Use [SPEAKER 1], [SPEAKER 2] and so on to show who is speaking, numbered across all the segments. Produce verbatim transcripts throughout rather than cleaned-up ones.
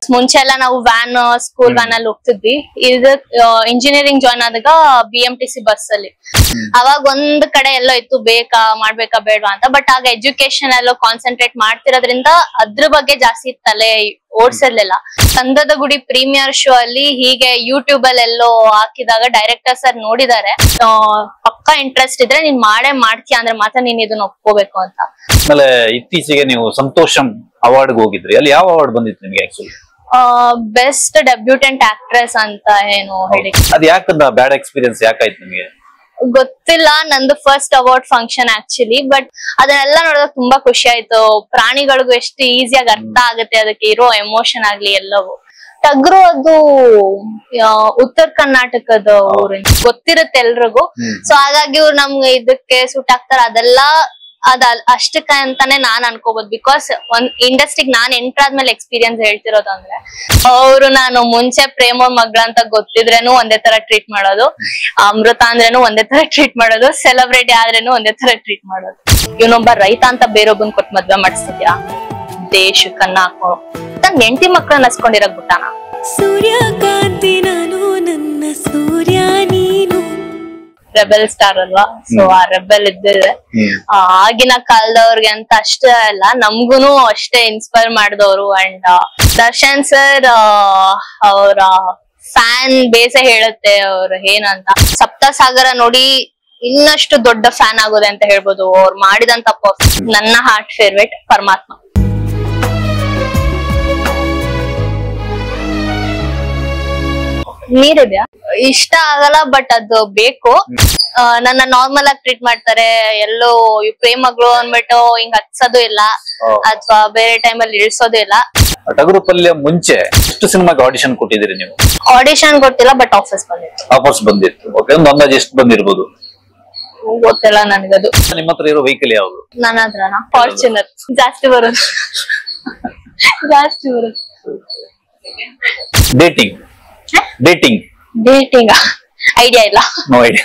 [SPEAKER 1] ಮುಂಚೆ ಎಲ್ಲ ನಾವು ವ್ಯಾನ್ ಸ್ಕೂಲ್ ವ್ಯಾನ್ ಅಲ್ಲಿ ಹೋಗ್ತಿದ್ವಿ. ಇದು ಇಂಜಿನಿಯರಿಂಗ್ ಜಾಯ್ನ್ ಆದಾಗ B M T C bus ಅಲ್ಲಿ. ಅವಾಗ ಒಂದ್ ಕಡೆ ಎಲ್ಲೋ ಇತ್ತು ಬೇಕಾ ಮಾಡ್ಬೇಕಾ ಬೇಡವಾ ಅಂತ. ಬಟ್ ಆಗ ಎಜುಕೇಶನ್ ಎಲ್ಲೋ ಕಾನ್ಸಂಟ್ರೇಟ್ ಮಾಡ್ತಿರೋದ್ರಿಂದ ಅದ್ರ ಬಗ್ಗೆ ಜಾಸ್ತಿ ತಲೆ ಓಡ್ಸಿರ್ಲಿಲ್ಲ. ಕಂದದ ಗುಡಿ ಪ್ರೀಮಿಯರ್ ಶೋ ಅಲ್ಲಿ ಹೀಗೆ ಯೂಟ್ಯೂಬ್ ಅಲ್ಲಿ ಎಲ್ಲೋ ಹಾಕಿದಾಗ ಡೈರೆಕ್ಟರ್ ಸರ್ ನೋಡಿದಾರೆ, ಪಕ್ಕಾ ಇಂಟ್ರೆಸ್ಟ್ ಇದ್ರೆ ನೀನ್ ಮಾಡೇ ಮಾಡ್ತೀಯ ಅಂದ್ರೆ ಮಾತ್ರ ನೀನ್ ಇದನ್ನ ಒಪ್ಕೋಬೇಕು ಅಂತ.
[SPEAKER 2] ಆಮೇಲೆ ಇತ್ತೀಚೆಗೆ ನೀವು ಸಂತೋಷಂ ಅವಾರ್ಡ್ ಹೋಗಿದ್ರಿ, ಅಲ್ಲಿ ಯಾವ ಅವಾರ್ಡ್ ಬಂದಿತ್ತು ನಿಮ್ಗೆ ಆಕ್ಚುಲಿ?
[SPEAKER 1] ಬೆಸ್ಟ್ ಡೆಬ್ಯೂಟೆಂಟ್ ಆಕ್ಟ್ರೆಸ್ ಅಂತ ಏನು ಹೇಳಿ.
[SPEAKER 2] ಅದ್ ಯಾಕಂದ ಬ್ಯಾಡ್ ಎಕ್ಸ್ಪೀರಿಯನ್ಸ್ ಯಾಕಾಯ್ತು ನಿಮ್ಗೆ?
[SPEAKER 1] ಗೊತ್ತಿಲ್ಲ, ನಂದು first award function actually. But ಅದನ್ನೆಲ್ಲ ನೋಡಿದಾಗ ತುಂಬಾ ಖುಷಿ ಆಯ್ತು. ಪ್ರಾಣಿಗಳಿಗೂ ಎಷ್ಟು ಈಸಿಯಾಗಿ ಅರ್ಥ ಆಗುತ್ತೆ ಅದಕ್ಕೆ ಇರೋ ಎಮೋಷನ್ ಆಗ್ಲಿ ಎಲ್ಲವೂ. ಟಗ್ರು ಅದು ಉತ್ತರ ಕರ್ನಾಟಕದ ಊರಿನ ಗೊತ್ತಿರುತ್ತೆ ಎಲ್ರಿಗೂ. ಸೊ ಹಾಗಾಗಿ ಇವ್ರು ನಮ್ಗೆ ಇದಕ್ಕೆ ಸೂಟ್ ಆಗ್ತಾರ ಅದೆಲ್ಲ ಅದ ಅಷ್ಟಕ್ಕ ಅಂತಾನೆ ನಾನ್ ಅನ್ಕೋಬಹುದು. ಬಿಕಾಸ್ ಒಂದ್ ಇಂಡಸ್ಟ್ರಿಗೆ ನಾನ್ ಎಂಟರ್ ಆದ್ಮೇಲೆ ಎಕ್ಸ್ಪೀರಿಯನ್ಸ್ ಹೇಳ್ತಿರೋದು ಅಂದ್ರೆ ಅವ್ರು ನಾನು ಮುಂಚೆ ಪ್ರೇಮ ಮಗಳ ಅಂತ ಗೊತ್ತಿದ್ರೇನು ಒಂದೇ ತರ ಟ್ರೀಟ್ ಮಾಡೋದು, ಅಮೃತ ಅಂದ್ರೇನು ಒಂದೇ ತರ ಟ್ರೀಟ್ ಮಾಡೋದು, ಸೆಲೆಬ್ರಿಟಿ ಆದ್ರೇನು ಒಂದೇ ತರ ಟ್ರೀಟ್ ಮಾಡೋದು. ಇವನೊಬ್ಬ ರೈತ ಅಂತ ಬೇರೊಬ್ಬನ್ ಕೊಟ್ಟು ಮದ್ವೆ ಮಾಡಿಸ್ತಿದ್ಯಾ, ದೇಶಕ್ಕನ್ನ ಹಾಕೋ ತನ್ನ ಹೆಂಡತಿ ಮಕ್ಕಳನ್ನ ನಸ್ಕೊಂಡಿರಕ್ ಬಿಟ್ಟಾನ.
[SPEAKER 3] ಸೂರ್ಯಕಾಂತಿ ನಾನು ನನ್ನ ಸೂರ್ಯ ನೀನು
[SPEAKER 1] ರೆಬೆಲ್ ಸ್ಟಾರ್ ಅಲ್ವಾ. ಸೊ ಆ ರೆಬೆಲ್ ಇದ್ದಿದೆ ಆಗಿನ ಕಾಲದವ್ರಿಗೆ ಅಂತ ಅಷ್ಟೇ ಅಲ್ಲ, ನಮ್ಗುನು ಅಷ್ಟೇ ಇನ್ಸ್ಪೈರ್ ಮಾಡಿದವರು. ಅಂಡ್ ದರ್ಶನ್ ಸರ್ ಅವರ ಫ್ಯಾನ್ ಬೇಸೆ ಹೇಳುತ್ತೆ ಅವ್ರು ಏನಂತ. ಸಪ್ತಸಾಗರ ನೋಡಿ ಇನ್ನಷ್ಟು ದೊಡ್ಡ ಫ್ಯಾನ್ ಆಗೋದೆ ಅಂತ ಹೇಳ್ಬೋದು. ಅವ್ರು ಮಾಡಿದಂತ ನನ್ನ ಹಾರ್ಟ್ ಫೇವ್ರೇಟ್ ಪರಮಾತ್ಮ. ನೀರಿದ್ಯಾ ಇಷ್ಟ ಆಗಲ್ಲ, ಬಟ್ ಅದು ಬೇಕು. ನನ್ನ ನಾರ್ಮಲ್ ಆಗಿ ಟ್ರೀಟ್ ಮಾಡ್ತಾರೆ. ಎಲ್ಲೋ ಪ್ರೇಮಗಳು ಅಂದ್ಬಿಟ್ಟು ಹಿಂಗ್ ಹತ್ಸೋದು ಇಲ್ಲ, ಅಥವಾ ಬೇರೆ ಟೈಮ್ ಅಲ್ಲಿ ಇಳಿಸೋದು ಇಲ್ಲ.
[SPEAKER 2] ಟಗರು ಪಲ್ಯ ಮುಂಚೆ ಎಷ್ಟು ಸಿನಿಮಾಗೆ ಆಡಿಷನ್ ಕೊಟ್ಟಿದ್ದೀರಿ ನೀವು?
[SPEAKER 1] ಆಡಿಷನ್ ಕೊಟ್ಟಿಲ್ಲ, ಬಟ್ ಆಫರ್ಸ್ ಬಂದಿತ್ತು.
[SPEAKER 2] ಆಫರ್ಸ್ ಬಂದಿತ್ತು. ಓಕೆ, ಒಂದು ಅಂದಾಜು ಎಷ್ಟು ಬಂದಿರ್ಬೋದು?
[SPEAKER 1] ಗೊತ್ತಿಲ್ಲ ನನಗದು.
[SPEAKER 2] ನಿಮ್ಮ ಹತ್ರ ಇರೋ ವೆಹಿಕಲ್ ಯಾವುದು?
[SPEAKER 1] ನನ್ನ ಹತ್ರನಾ ಫಾರ್ಚುನರ್. ಜಾಸ್ತಿ ಬರೋದು ಜಾಸ್ತಿ ಬರೋದು.
[SPEAKER 2] ಡೇಟಿಂಗ್ ಡೇಟಿಂಗ್
[SPEAKER 1] ಡೇಟಿಂಗ್ ಐಡಿಯಾ ಇಲ್ಲ.
[SPEAKER 2] No idea.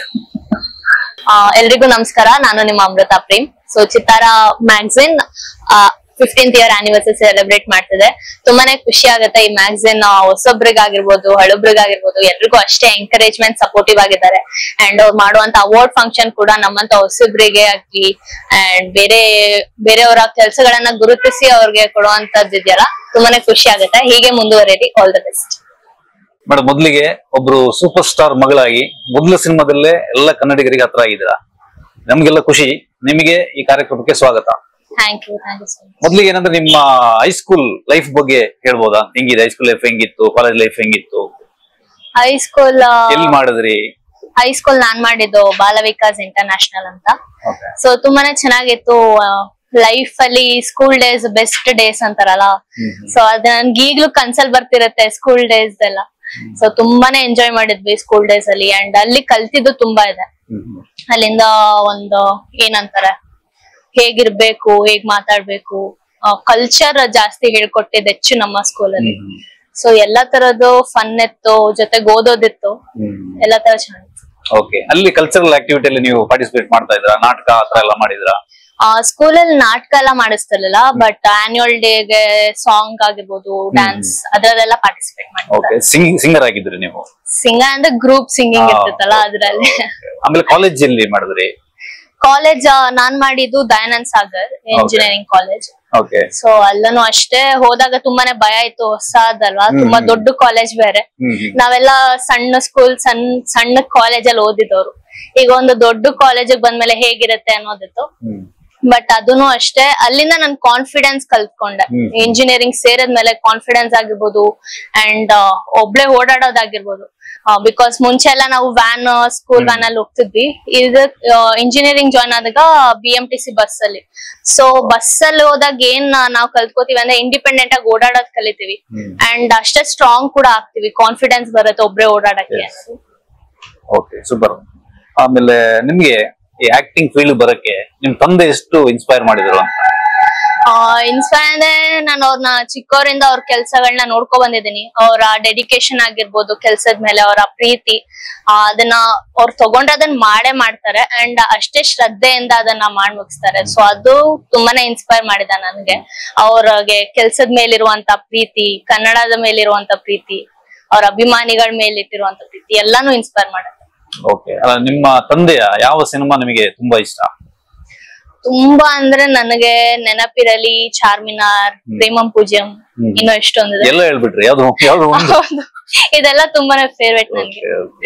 [SPEAKER 1] ಎಲ್ರಿಗೂ ನಮಸ್ಕಾರ, ನಾನು ನಿಮ್ಮ Amrutha Prem. So Chittara magazine fifteenth year anniversary celebrate ಮಾಡ್ತಿದೆ. ತುಂಬಾನೇ ಖುಷಿ ಆಗುತ್ತೆ. ಈ ಮ್ಯಾಗಝಿನ್ ಹೊಸೊಬ್ರಿಗಾಗಿರ್ಬೋದು ಹಳಬ್ರಿಗಾಗಿರ್ಬೋದು ಎಲ್ರಿಗೂ ಅಷ್ಟೇ ಎಂಕರೇಜ್ಮೆಂಟ್ ಸಪೋರ್ಟಿವ್ ಆಗಿದ್ದಾರೆ. ಅಂಡ್ ಅವ್ರು ಮಾಡುವಂತ ಅವಾರ್ಡ್ ಫಂಕ್ಷನ್ ಕೂಡ ನಮ್ಮಂತ ಹೊಸಬ್ರಿಗೆ ಆಗ್ಲಿ ಅಂಡ್ ಬೇರೆ ಬೇರೆಯವರ ಕೆಲಸಗಳನ್ನ ಗುರುತಿಸಿ ಅವ್ರಿಗೆ ಕೊಡುವಂತದ್ದು ಇದೆಯಲ್ಲ, ತುಂಬಾನೇ ಖುಷಿ ಆಗುತ್ತೆ. ಹೀಗೆ ಮುಂದುವರೆದಿ. All the best.
[SPEAKER 2] ಮೇಡಮ್, ಮೊದ್ಲಿಗೆ ಒಬ್ರು ಸೂಪರ್ ಸ್ಟಾರ್ ಮಗಳಾಗಿ ಮೊದಲ ಸಿನಿಮಾದಲ್ಲೇ ಎಲ್ಲ ಕನ್ನಡಿಗರಿಗೆ ಹತ್ರ ಆಗಿದ್ದೀರಾ, ನಮ್ಗೆಲ್ಲ ಖುಷಿ. ನಿಮಗೆ ಈ ಕಾರ್ಯಕ್ರಮಕ್ಕೆ ಸ್ವಾಗತ.
[SPEAKER 1] Thank you thank you so much.
[SPEAKER 2] ಮೊದ್ಲಿಗೆ ಏನಂದ್ರೆ ನಿಮ್ಮ ಹೈಸ್ಕೂಲ್ ಲೈಫ್ ಬಗ್ಗೆ ಹೇಳ್ಬೋದಾ? ಹೆಂಗಿದೆ ಹೈಸ್ಕೂಲ್ ಲೈಫ್? ಹೆಂಗಿತ್ತು ಕಾಲೇಜ್ ಲೈಫ್? ಹೆಂಗಿತ್ತು
[SPEAKER 1] ಹೈಸ್ಕೂಲ್?
[SPEAKER 2] ಎಲ್ಲಿ ಮಾಡಿದ್ರಿ
[SPEAKER 1] ಹೈಸ್ಕೂಲ್? ನಾನ್ ಮಾಡಿದ್ದು ಬಾಲ ವಿಕಾಸ್ ಇಂಟರ್ನ್ಯಾಷನಲ್ ಅಂತ. ಸೊ ತುಂಬಾನೇ ಚೆನ್ನಾಗಿತ್ತು. ಲೈಫ್ ಅಲ್ಲಿ ಸ್ಕೂಲ್ ಡೇಸ್ ಬೆಸ್ಟ್ ಡೇಸ್ ಅಂತಾರಲ್ಲ, ಸೊ ಅದ್ ನನ್ಗೆ ಈಗ್ಲೂ ಕನ್ಸಲ್ ಬರ್ತಿರತ್ತೆ ಸ್ಕೂಲ್ ಡೇಸ್ ಎಲ್ಲ. ಸೊ ತುಂಬಾನೇ ಎಂಜಾಯ್ ಮಾಡಿದ್ವಿ ಸ್ಕೂಲ್ ಡೇಸ್ ಅಲ್ಲಿ. ಅಂಡ್ ಅಲ್ಲಿ ಕಲ್ತಿದ್ದು ತುಂಬಾ ಇದೆ. ಅಲ್ಲಿಂದ ಒಂದು ಏನಂತಾರೆ, ಹೇಗಿರ್ಬೇಕು, ಹೇಗ್ ಮಾತಾಡ್ಬೇಕು, ಕಲ್ಚರ್ ಜಾಸ್ತಿ ಹೇಳ್ಕೊಟ್ಟಿದ್ ಹೆಚ್ಚು ನಮ್ಮ ಸ್ಕೂಲಲ್ಲಿ. ಸೊ ಎಲ್ಲಾ ತರದ್ದು ಫನ್ ಇತ್ತು, ಜೊತೆಗೆ ಓದೋದಿತ್ತು, ಎಲ್ಲಾ ತರ ಚೆನ್ನಾಗಿತ್ತು.
[SPEAKER 2] ಓಕೆ, ಅಲ್ಲಿ ಕಲ್ಚರಲ್ ಆಕ್ಟಿವಿಟಿ ಅಲ್ಲಿ ನೀವು ಪಾರ್ಟಿಸಿಪೇಟ್ ಮಾಡ್ತಾ ಇದ್ರಾ? ನಾಟಕ ಆತರ ಎಲ್ಲ ಮಾಡಿದ್ರಾ?
[SPEAKER 1] ಸ್ಕೂಲಲ್ಲಿ ನಾಟಕ ಎಲ್ಲ ಮಾಡಿಸ್ತಿರ್ಲಿಲ್ಲ, ಬಟ್ ಆನ್ಯುವಲ್ ಡೇಗೆ ಸಾಂಗ್ ಆಗಿರ್ಬೋದು, ಡ್ಯಾನ್ಸ್ ಅದ್ರಲ್ಲೆಲ್ಲ ಪಾರ್ಟಿಸಿಪೇಟ್ ಮಾಡಿದ್ದೆ.
[SPEAKER 2] ಸಿಂಗರ್ ಆಗಿದ್ರಿ ನೀವು?
[SPEAKER 1] ಸಿಂಗರ್ ಅಂದ್ರೆ ಗ್ರೂಪ್ ಸಿಂಗಿಂಗ್ ಇರ್ತೈತಲ್ಲ ಅದ್ರಲ್ಲಿ.
[SPEAKER 2] ಆಮೇಲೆ ಕಾಲೇಜ್ ಅಲ್ಲಿ ಮಾಡಿದ್ರಿ?
[SPEAKER 1] ಕಾಲೇಜ್ ನಾನ್ ಮಾಡಿದ್ದು Dayanand Sagar engineering college. So ಅಲ್ಲೂ ಅಷ್ಟೇ ಹೋದಾಗ ತುಂಬಾನೇ ಭಯ ಇತ್ತು, ಹೊಸದಲ್ವಾ, ತುಂಬಾ ದೊಡ್ಡ ಕಾಲೇಜ್ ಬೇರೆ. ನಾವೆಲ್ಲ ಸಣ್ಣ ಸ್ಕೂಲ್ ಸಣ್ಣ ಸಣ್ಣ ಕಾಲೇಜ್ ಅಲ್ಲಿ ಓದಿದವ್ರು. ಈಗ ಒಂದು ದೊಡ್ಡ ಕಾಲೇಜಿಗೆ ಬಂದ್ಮೇಲೆ ಹೇಗಿರುತ್ತೆ ಅನ್ನೋದಿತ್ತು. ಬಟ್ ಅದನ್ನು ಅಷ್ಟೇ, ಅಲ್ಲಿಂದ ನನ್ ಕಾನ್ಫಿಡೆನ್ಸ್ ಕಲ್ತ್ಕೊಂಡೆ. ಇಂಜಿನಿಯರಿಂಗ್ ಸೇರಿದ್ಮೇಲೆ ಕಾನ್ಫಿಡೆನ್ಸ್ ಆಗಿರ್ಬೋದು ಅಂಡ್ ಒಬ್ಳೆ ಓಡಾಡೋದಾಗಿರ್ಬೋದು. ಬಿಕಾಸ್ ಮುಂಚೆ ಎಲ್ಲ ನಾವು ವ್ಯಾನ್ ಸ್ಕೂಲ್ ವ್ಯಾನ್ ಅಲ್ಲಿ ಹೋಗ್ತಿದ್ವಿ. ಇದು ಇಂಜಿನಿಯರಿಂಗ್ ಜಾಯ್ನ್ ಆದಾಗ B M T C bus ಅಲ್ಲಿ. ಸೊ ಬಸ್ ಅಲ್ಲಿ ಹೋದಾಗ ಏನ್ ನಾವ್ ಕಲ್ತ್ಕೋತೀವಿ ಅಂದ್ರೆ ಇಂಡಿಪೆಂಡೆಂಟ್ ಆಗಿ ಓಡಾಡೋದ್ ಕಲಿತೀವಿ. ಅಂಡ್ ಅಷ್ಟೇ ಸ್ಟ್ರಾಂಗ್ ಕೂಡ ಆಗ್ತಿವಿ, ಕಾನ್ಫಿಡೆನ್ಸ್ ಬರುತ್ತೆ ಒಬ್ರೆ ಓಡಾಡಕ್ಕೆ.
[SPEAKER 2] Okay, super. ಆಮೇಲೆ ನಿಮ್ಗೆ ಈ ಆಕ್ಟಿಂಗ್ ಫೀಲ್ಡ್ ಬರಕ್ಕೆ ನಿಮ್ ತಂದೆ ಎಷ್ಟು ಇನ್ಸ್ಪೈರ್ ಮಾಡಿದ್ರು ಅಂತ?
[SPEAKER 1] ಇನ್ಸ್ಪೈರ್ ಅಂದ್ರೆ ನಾನು ಅವ್ರನ್ನ ಚಿಕ್ಕವರಿಂದ ಅವ್ರ ಕೆಲ್ಸಗಳನ್ನ ನೋಡ್ಕೊ ಬಂದಿದ್ದೀನಿ. ಅವರ ಡೆಡಿಕೇಶನ್ ಆಗಿರ್ಬೋದು, ಕೆಲ್ಸದ ಮೇಲೆ ಅವರ ಪ್ರೀತಿ, ಅದನ್ನ ಅವ್ರು ತಗೊಂಡ್ರೆ ಅದನ್ನ ಮಾಡೇ ಮಾಡ್ತಾರೆ ಅಂಡ್ ಅಷ್ಟೇ ಶ್ರದ್ಧೆಯಿಂದ ಅದನ್ನ ಮಾಡ್ ಮುಗಿಸ್ತಾರೆ. ಸೊ ಅದು ತುಂಬಾನೇ ಇನ್ಸ್ಪೈರ್ ಮಾಡಿದ ನನ್ಗೆ. ಅವ್ರಿಗೆ ಕೆಲ್ಸದ ಮೇಲಿರುವಂತ ಪ್ರೀತಿ, ಕನ್ನಡದ ಮೇಲಿರುವಂತ ಪ್ರೀತಿ, ಅವ್ರ ಅಭಿಮಾನಿಗಳ ಮೇಲೆ ಇಟ್ಟಿರುವಂತ ಪ್ರೀತಿ ಎಲ್ಲಾನು ಇನ್ಸ್ಪೈರ್ ಮಾಡುತ್ತೆ.
[SPEAKER 2] ಓಕೆ, ನಿಮ್ಮ ತಂದೆಯ ಯಾವ ಸಿನಿಮಾ ನಿಮಗೆ ತುಂಬಾ ಇಷ್ಟ?
[SPEAKER 1] ತುಂಬಾ ಅಂದ್ರೆ ನನಗೆ ನೆನಪಿರಲಿ, ಚಾರ್ಮಿನಾರ್, ಪ್ರೇಮಂ ಪೂಜ್ಯಂ, ಇನ್ನು ಎಷ್ಟೊಂದಿದೆ.
[SPEAKER 2] ಎಲ್ಲ ಹೇಳ್ಬಿಟ್ರಿ, ಯಾವ್ದು ಯಾವ್ದು
[SPEAKER 1] ಇದೆಲ್ಲ ತುಂಬಾನೇ ಫೇವ್ರೇಟ್ ನನಗೆ.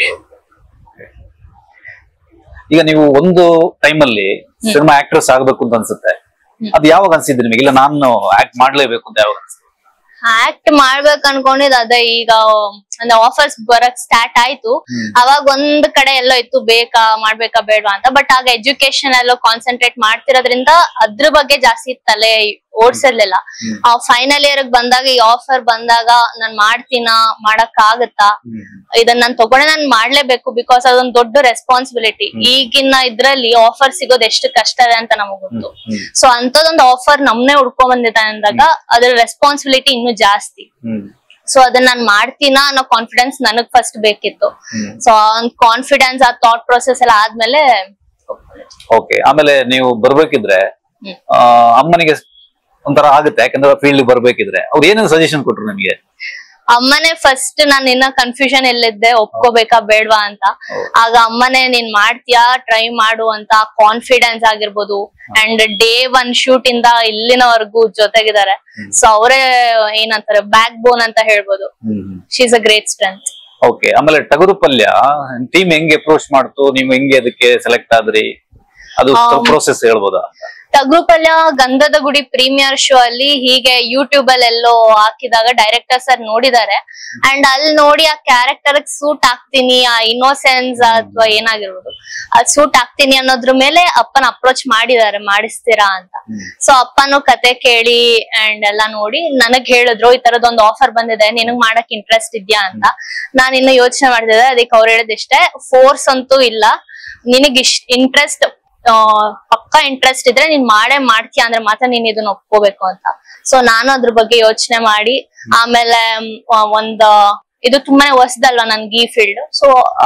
[SPEAKER 2] ಈಗ ನೀವು ಒಂದು ಟೈಮ್ ಅಲ್ಲಿ ಸಿನಿಮಾ ಆಕ್ಟ್ರೆಸ್ ಆಗ್ಬೇಕು ಅಂತ ಅನ್ಸುತ್ತೆ, ಅದು ಯಾವಾಗ ಅನ್ಸಿದ್ರಿ ನಿಮಗೆ? ಇಲ್ಲ ನಾನು ಆಕ್ಟ್ ಮಾಡ್ಲೇಬೇಕು ಅಂತ ಯಾವಾಗ ಅನ್ಸುತ್ತೆ?
[SPEAKER 1] ಆಕ್ಟ್ ಮಾಡ್ಬೇಕು ಅನ್ಕೊಂಡಿದ್ ಅದೇ ಈಗ ಅಂದ್ರೆ ಆಫರ್ಸ್ ಬರಕ್ ಸ್ಟಾರ್ಟ್ ಆಯ್ತು. ಅವಾಗ ಒಂದ್ ಕಡೆ ಎಲ್ಲೋ ಇತ್ತು ಬೇಕಾ ಮಾಡ್ಬೇಕಾ ಬೇಡವಾ ಅಂತ. ಬಟ್ ಆಗ ಎಜುಕೇಶನ್ ಎಲ್ಲೋ ಕಾನ್ಸಂಟ್ರೇಟ್ ಮಾಡ್ತಿರೋದ್ರಿಂದ ಅದ್ರ ಬಗ್ಗೆ ಜಾಸ್ತಿ ತಲೆ ಓಡ್ಸಿರ್ಲಿಲ್ಲ. ಆ ಫೈನಲ್ ಇಯರ್ ಬಂದಾಗ ಈ ಆಫರ್ ಬಂದಾಗ ನಾನ್ ಮಾಡ್ತೀನ, ಮಾಡಕ್ ಆಗತ್ತಾ, ಇದನ್ನ ನಾನ್ ತಗೊಂಡೆ ನಾನ್ ಮಾಡ್ಲೇಬೇಕು, ಬಿಕಾಸ್ ಅದೊಂದ್ ದೊಡ್ಡ ರೆಸ್ಪಾನ್ಸಿಬಿಲಿಟಿ. ಈಗಿನ ಇದ್ರಲ್ಲಿ ಆಫರ್ ಸಿಗೋದ್ ಎಷ್ಟು ಕಷ್ಟ ಇದೆ ಅಂತ ನಮಗ್ ಗೊತ್ತು. ಸೊ ಅಂತದೊಂದ್ ಆಫರ್ ನಮ್ನೆ ಹುಡ್ಕೊಂಡ್ ಬಂದಿದೆ ಅಂದಾಗ ಅದ್ರ ರೆಸ್ಪಾನ್ಸಿಬಿಲಿಟಿ ಇನ್ನೂ ಜಾಸ್ತಿ. ಸೊ ಅದನ್ನ ನಾನ್ ಮಾಡ್ತೀನ ಅನ್ನೋ ಕಾನ್ಫಿಡೆನ್ಸ್ ನನಗ್ ಫಸ್ಟ್ ಬೇಕಿತ್ತು. ಸೊ ಕಾನ್ಫಿಡೆನ್ಸ್, ಆ ಥಾಟ್ ಪ್ರೊಸೆಸ್ ಎಲ್ಲ ಆದ್ಮೇಲೆ.
[SPEAKER 2] ಓಕೆ, ಆಮೇಲೆ ನೀವು ಬರ್ಬೇಕಿದ್ರೆ ಅಮ್ಮನಿಗೆ ಒಂಥರ ಆಗುತ್ತೆ, ಯಾಕಂದ್ರೆ ಫೀಲ್ಡ್ ಬರ್ಬೇಕಿದ್ರೆ ಅವ್ರು ಏನೇನು ಸಜೆಷನ್ ಕೊಟ್ರು ನಿಮಗೆ?
[SPEAKER 1] ಅಮ್ಮನೇ ಫಸ್ಟ್ ನಾನು ಇನ್ನ ಕನ್ಫ್ಯೂಷನ್ ಎಲ್ಲಿದ್ದೆ, ಒಪ್ಕೋಬೇಕಾ ಬೇಡ್ವಾ ಅಂತ. ಆಗ ಅಮ್ಮನೇ ನೀನ್ ಮಾಡ್ತೀಯಾ, ಟ್ರೈ ಮಾಡು ಅಂತ ಕಾನ್ಫಿಡೆನ್ಸ್ ಆಗಿರ್ಬೋದು. ಅಂಡ್ ಡೇ ಒನ್ ಶೂಟ್ ಇಂದ ಇಲ್ಲಿನವರೆಗೂ ಜೊತೆಗಿದ್ದಾರೆ. ಸೊ ಅವರೇ ಏನಂತಾರೆ ಬ್ಯಾಕ್ ಬೋನ್ ಅಂತ ಹೇಳ್ಬೋದು. She is a great strength.
[SPEAKER 2] Okay, ಆಮೇಲೆ ಟಗರು ಪಲ್ಯ ಟೀಮ್ ಹೆಂಗೆ ಅಪ್ರೋಚ್ ಮಾಡ್ತು, ನೀವು ಹೆಂಗೆ ಅದಕ್ಕೆ ಸೆಲೆಕ್ಟ್ ಆದ್ರಿ, ಅದು ಪ್ರೋಸೆಸ್ ಹೇಳ್ಬೋದಾ?
[SPEAKER 1] ಟಗರು ಪಲ್ಯ ಗಂಧದ ಗುಡಿ ಪ್ರೀಮಿಯರ್ ಶೋ ಅಲ್ಲಿ ಹೀಗೆ ಯೂಟ್ಯೂಬ್ ಅಲ್ಲಿ ಎಲ್ಲೋ ಹಾಕಿದಾಗ ಡೈರೆಕ್ಟರ್ ಸರ್ ನೋಡಿದ್ದಾರೆ. ಅಂಡ್ ಅಲ್ಲಿ ನೋಡಿ ಆ ಕ್ಯಾರೆಕ್ಟರ್ ಸೂಟ್ ಆಗ್ತೀನಿ, ಆ ಇನ್ನೋಸೆನ್ಸ್ ಅಥವಾ ಏನಾಗಿರ್ಬೋದು ಅದ್ ಸೂಟ್ ಆಗ್ತೀನಿ ಅನ್ನೋದ್ರ ಮೇಲೆ ಅಪ್ಪನ ಅಪ್ರೋಚ್ ಮಾಡಿದ್ದಾರೆ, ಮಾಡಿಸ್ತೀರಾ ಅಂತ. ಸೊ ಅಪ್ಪನು ಕತೆ ಕೇಳಿ ಅಂಡ್ ಎಲ್ಲಾ ನೋಡಿ ನನಗ್ ಹೇಳಿದ್ರು, ಈ ತರದೊಂದು ಆಫರ್ ಬಂದಿದೆ, ನಿನಗ್ ಮಾಡಕ್ ಇಂಟ್ರೆಸ್ಟ್ ಇದ್ಯಾ ಅಂತ. ನಾನ್ ಇನ್ನು ಯೋಚನೆ ಮಾಡ್ತಿದ್ದೆ. ಅದಕ್ಕೆ ಅವ್ರು ಹೇಳಿದಿಷ್ಟೇ, ಫೋರ್ಸ್ ಅಂತೂ ಇಲ್ಲ, ನಿನಗ್ ಇಷ್ಟ ಇಂಟ್ರೆಸ್ಟ್ ಪಕ್ಕಾ ಇಂಟ್ರೆಸ್ಟ್ ಇದ್ರೆ ನೀನ್ ಮಾಡೇ ಮಾಡ್ತೀಯ ಅಂದ್ರೆ ಮಾತ್ರ ನೀನ್ ಇದನ್ನ ಒಪ್ಕೋಬೇಕು ಅಂತ. ಸೊ ನಾನು ಅದ್ರ ಬಗ್ಗೆ ಯೋಚನೆ ಮಾಡಿ ಆಮೇಲೆ ಒಂದ್ ಇದು ತುಂಬಾನೇ ಹೊಸದಲ್ವಾ ನನ್ಗೆ ಈ ಫೀಲ್ಡ್. ಸೊ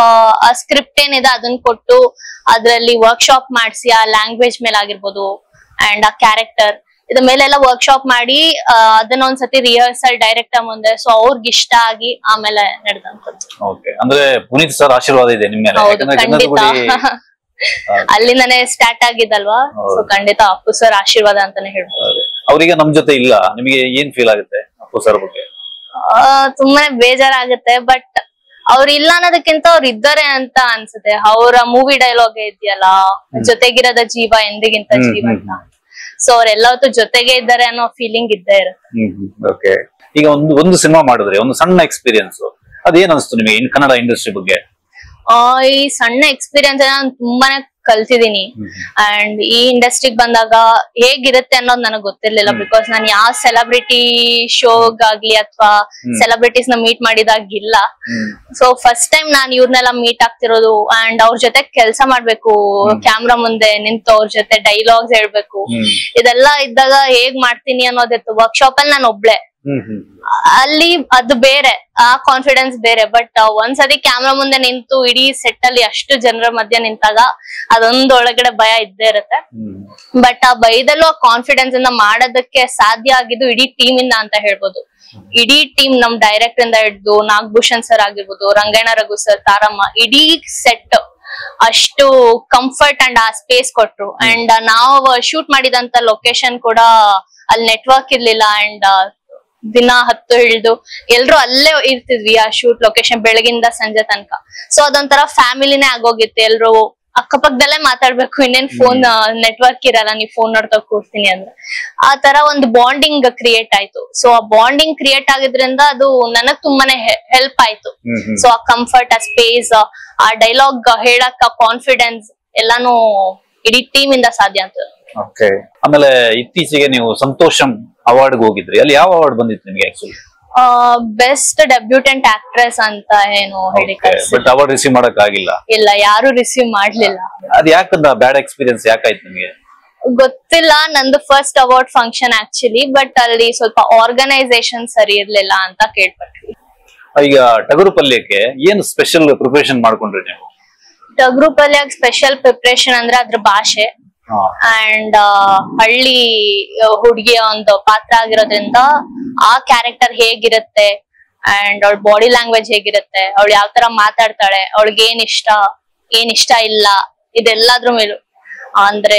[SPEAKER 1] ಆ ಸ್ಕ್ರಿಪ್ಟ್ ಏನಿದೆ ಅದನ್ನ ಕೊಟ್ಟು ಅದ್ರಲ್ಲಿ ವರ್ಕ್ ಶಾಪ್ ಮಾಡಿಸಿ ಆ ಲ್ಯಾಂಗ್ವೇಜ್ ಮೇಲೆ ಆಗಿರ್ಬೋದು ಅಂಡ್ ಆ ಕ್ಯಾರೆಕ್ಟರ್ ಇದ್ರ ಮೇಲೆಲ್ಲ ವರ್ಕ್ ಶಾಪ್ ಮಾಡಿ ಅದನ್ನ ಒಂದ್ಸತಿ ರಿಹರ್ಸಲ್ ಡೈರೆಕ್ಟರ್ ಮುಂದೆ. ಸೊ ಅವ್ರಿಗೆ ಇಷ್ಟ ಆಗಿ ಆಮೇಲೆ ನಡೆದಂಥದ್ದು.
[SPEAKER 2] ಅಂದ್ರೆ ಪುನೀತ್ ಸರ್ ಆಶೀರ್ವಾದ ಇದೆ ನಿಮ್ಮ ಮೇಲೆ?
[SPEAKER 1] ಹೌದು, ಖಂಡಿತ. ಅಲ್ಲಿಂದಾನೇ ಸ್ಟಾರ್ಟ್ ಆಗಿದ್ದಲ್ವಾ. ಸೊ ಖಂಡಿತ ಅಪ್ಪು ಸರ್ ಆಶೀರ್ವಾದ ಅಂತಾನೆ ಹೇಳ್ಬೋದು.
[SPEAKER 2] ಅವ್ರಿಗೆ ನಮ್ ಜೊತೆ ಇಲ್ಲ, ನಿಮಗೆ ಏನ್ ಫೀಲ್ ಆಗುತ್ತೆ ಅಪ್ಪು ಸರ್ ಬಗ್ಗೆ?
[SPEAKER 1] ತುಂಬಾನೇ ಬೇಜಾರಾಗುತ್ತೆ. ಬಟ್ ಅವ್ರ ಇಲ್ಲ ಅನ್ನೋದಕ್ಕಿಂತ ಅವ್ರು ಇದ್ದಾರೆ ಅಂತ ಅನ್ಸುತ್ತೆ. ಅವರ ಮೂವಿ ಡೈಲಾಗ್ ಇದೆಯಲ್ಲ, ಜೊತೆಗಿರದ ಜೀವ ಎಂದಿಗಿಂತ ಜೀವ ಅಂತ. ಸೊ ಅವ್ರೆಲ್ಲ ಹೊತ್ತು ಜೊತೆಗೆ ಇದ್ದಾರೆ ಅನ್ನೋ ಫೀಲಿಂಗ್ ಇದ್ದೇ ಇರುತ್ತೆ.
[SPEAKER 2] ಈಗ ಒಂದು ಒಂದು ಸಿನಿಮಾ ಮಾಡಿದ್ರೆ ಒಂದು ಸಣ್ಣ ಎಕ್ಸ್ಪೀರಿಯನ್ಸ್, ಅದೇನ್ ಅನ್ಸ್ತು ನಿಮಗೆ ಇನ್ ಕನ್ನಡ ಇಂಡಸ್ಟ್ರಿ ಬಗ್ಗೆ?
[SPEAKER 1] ಆ ಈ ಸಣ್ಣ ಎಕ್ಸ್ಪೀರಿಯನ್ಸ್ ನಾನು ತುಂಬಾನೇ ಕಲ್ತಿದೀನಿ. ಅಂಡ್ ಈ ಇಂಡಸ್ಟ್ರಿಗೆ ಬಂದಾಗ ಹೇಗಿರುತ್ತೆ ಅನ್ನೋದು ನನಗೆ ಗೊತ್ತಿರ್ಲಿಲ್ಲ. ಬಿಕಾಸ್ ನಾನು ಯಾವ ಸೆಲೆಬ್ರಿಟಿ ಶೋಗಾಗ್ಲಿ ಅಥವಾ ಸೆಲೆಬ್ರಿಟೀಸ್ ನ ಮೀಟ್ ಮಾಡಿದಾಗಿಲ್ಲ. ಸೊ ಫಸ್ಟ್ ಟೈಮ್ ನಾನು ಇವ್ರನ್ನೆಲ್ಲ ಮೀಟ್ ಆಗ್ತಿರೋದು ಅಂಡ್ ಅವ್ರ ಜೊತೆ ಕೆಲಸ ಮಾಡ್ಬೇಕು, ಕ್ಯಾಮ್ರಾ ಮುಂದೆ ನಿಂತು ಅವ್ರ ಜೊತೆ ಡೈಲಾಗ್ಸ್ ಹೇಳ್ಬೇಕು, ಇದೆಲ್ಲ ಇದ್ದಾಗ ಹೇಗ್ ಮಾಡ್ತೀನಿ ಅನ್ನೋದಿತ್ತು. ವರ್ಕ್ಶಾಪ್ ಅಲ್ಲಿ ನಾನು ಒಬ್ಳೆ, ಅಲ್ಲಿ ಅದು ಬೇರೆ, ಆ ಕಾನ್ಫಿಡೆನ್ಸ್ ಬೇರೆ. ಬಟ್ ಒಂದ್ಸತಿ ಕ್ಯಾಮ್ರಾ ಮುಂದೆ ನಿಂತು ಇಡೀ ಸೆಟ್ ಅಲ್ಲಿ ಅಷ್ಟು ಜನರ ಮಧ್ಯೆ ನಿಂತಾಗ ಅದೊಂದು ಒಳಗಡೆ ಭಯ ಇದ್ದೇ ಇರುತ್ತೆ. ಬಟ್ ಆ ಭಯದಲ್ಲೂ ಆ ಕಾನ್ಫಿಡೆನ್ಸ್ ಇಂದ ಮಾಡೋದಕ್ಕೆ ಸಾಧ್ಯ ಆಗಿದ್ದು ಇಡೀ ಟೀಮ್ ಇಂದ ಅಂತ ಹೇಳ್ಬೋದು. ಇಡೀ ಟೀಮ್ ನಮ್ ಡೈರೆಕ್ಟರ್ ಇಂದ ಹಿಡಿದು ನಾಗಭೂಷಣ್ ಸರ್ ಆಗಿರ್ಬೋದು, ರಂಗಣ್ಣ ರಘು ಸರ್, ತಾರಮ್ಮ, ಇಡೀ ಸೆಟ್ ಅಷ್ಟು ಕಂಫರ್ಟ್ ಅಂಡ್ ಆ ಸ್ಪೇಸ್ ಕೊಟ್ರು. ಅಂಡ್ ನಾವು ಶೂಟ್ ಮಾಡಿದಂತ ಲೊಕೇಶನ್ ಕೂಡ ಅಲ್ಲಿ ನೆಟ್ವರ್ಕ್ ಇರ್ಲಿಲ್ಲ. ಅಂಡ್ ದಿನ ಹತ್ತು ಹಿಡಿದು ಎಲ್ರು ಅಲ್ಲೇ ಇರ್ತಿದ್ವಿ ಆ ಶೂಟ್ ಲೊಕೇಶನ್ ಬೆಳಗಿಂದ ಸಂಜೆ ತನಕ. ಸೊ ಅದೊಂಥರ ಫ್ಯಾಮಿಲಿನೇ ಆಗೋಗಿತ್ತು. ಎಲ್ರು ಅಕ್ಕಪಕ್ಕದಲ್ಲೇ ಮಾತಾಡ್ಬೇಕು, ಇನ್ನೇನ್ ಫೋನ್ ನೆಟ್ವರ್ಕ್ ಇರಲ್ಲ, ನೀವ್ ಫೋನ್ ನೋಡ್ತಾ ಕೂರ್ತೀನಿ ಅಂದ್ರೆ ಆ ತರ ಒಂದು ಬಾಂಡಿಂಗ್ ಕ್ರಿಯೇಟ್ ಆಯ್ತು. ಸೊ ಆ ಬಾಂಡಿಂಗ್ ಕ್ರಿಯೇಟ್ ಆಗಿದ್ರಿಂದ ಅದು ನನಗ್ ತುಂಬಾನೇ ಹೆಲ್ಪ್ ಆಯ್ತು. ಸೊ ಆ ಕಂಫರ್ಟ್, ಆ ಸ್ಪೇಸ್, ಆ ಡೈಲಾಗ್ ಹೇಳಕ್ ಕಾನ್ಫಿಡೆನ್ಸ್ ಎಲ್ಲಾನು ಇಡೀ ಟೀಮ್ ಇಂದ ಸಾಧ್ಯ ಅಂತ.
[SPEAKER 2] ಓಕೆ, ಆಮೇಲೆ ಇತ್ತೀಚೆಗೆ ನೀವು ಸಂತೋಷಂ ಅವಾರ್ಡ್ ಹೋಗಿದ್ರಿ, ಅಲ್ಲಿ ಯಾವ ಅವಾರ್ಡ್ ಬಂದಿತ್ತು ನಿಮಗೆ? ಆಕ್ಚುಲಿ
[SPEAKER 1] ಬೆಸ್ಟ್ ಡೆಬ್ಯೂಟೆಂಟ್ ಆಕ್ಟ್ರೆಸ್ ಅಂತ ಏನು ಹೇಳಿ,
[SPEAKER 2] ಬಟ್ ಅವಾರ್ಡ್ ರಿಸೀವ್ ಮಾಡಕ್ ಆಗಿಲ್ಲ.
[SPEAKER 1] ಇಲ್ಲ, ಯಾರು ರಿಸೀವ್ ಮಾಡ್ಲಿಲ್ಲ.
[SPEAKER 2] ಅದ್ ಯಾಕಂದ ಬ್ಯಾಡ್ ಎಕ್ಸ್ಪೀರಿಯನ್ಸ್ ಯಾಕಾಯ್ತು ನಿಮಗೆ?
[SPEAKER 1] ಗೊತ್ತಿಲ್ಲ, ನಂದು first award function actually, but ಅಲ್ಲಿ ಸ್ವಲ್ಪ ಆರ್ಗನೈಸೇಷನ್ ಸರಿ ಇರ್ಲಿಲ್ಲ ಅಂತ ಕೇಳ್ಪಟ್ವಿ.
[SPEAKER 2] ಈಗ ಟಗರು ಪಲ್ಯಕ್ಕೆ ಏನು ಸ್ಪೆಷಲ್ ಪ್ರಿಪರೇಷನ್ ಮಾಡ್ಕೊಂಡ್ರಿ ನೀವು?
[SPEAKER 1] ಟಗರು ಪಲ್ಯಕ್ಕೆ ಸ್ಪೆಷಲ್ ಪ್ರಿಪರೇಷನ್ ಅಂದ್ರೆ ಅದ್ರ ಭಾಷೆ ಅಂಡ್ ಹಳ್ಳಿ ಹುಡುಗಿಯ ಒಂದು ಪಾತ್ರ ಆಗಿರೋದ್ರಿಂದ ಆ ಕ್ಯಾರೆಕ್ಟರ್ ಹೇಗಿರುತ್ತೆ ಅಂಡ್ ಅವಳ ಬಾಡಿ ಲ್ಯಾಂಗ್ವೇಜ್ ಹೇಗಿರುತ್ತೆ, ಅವಳು ಯಾವ ತರ ಮಾತಾಡ್ತಾಳೆ, ಅವಳಿಗೆ ಏನ್ ಇಷ್ಟ ಏನ್ ಇಷ್ಟ ಇಲ್ಲ, ಇದೆಲ್ಲದ್ರ ಮೇಲೂ ಅಂದ್ರೆ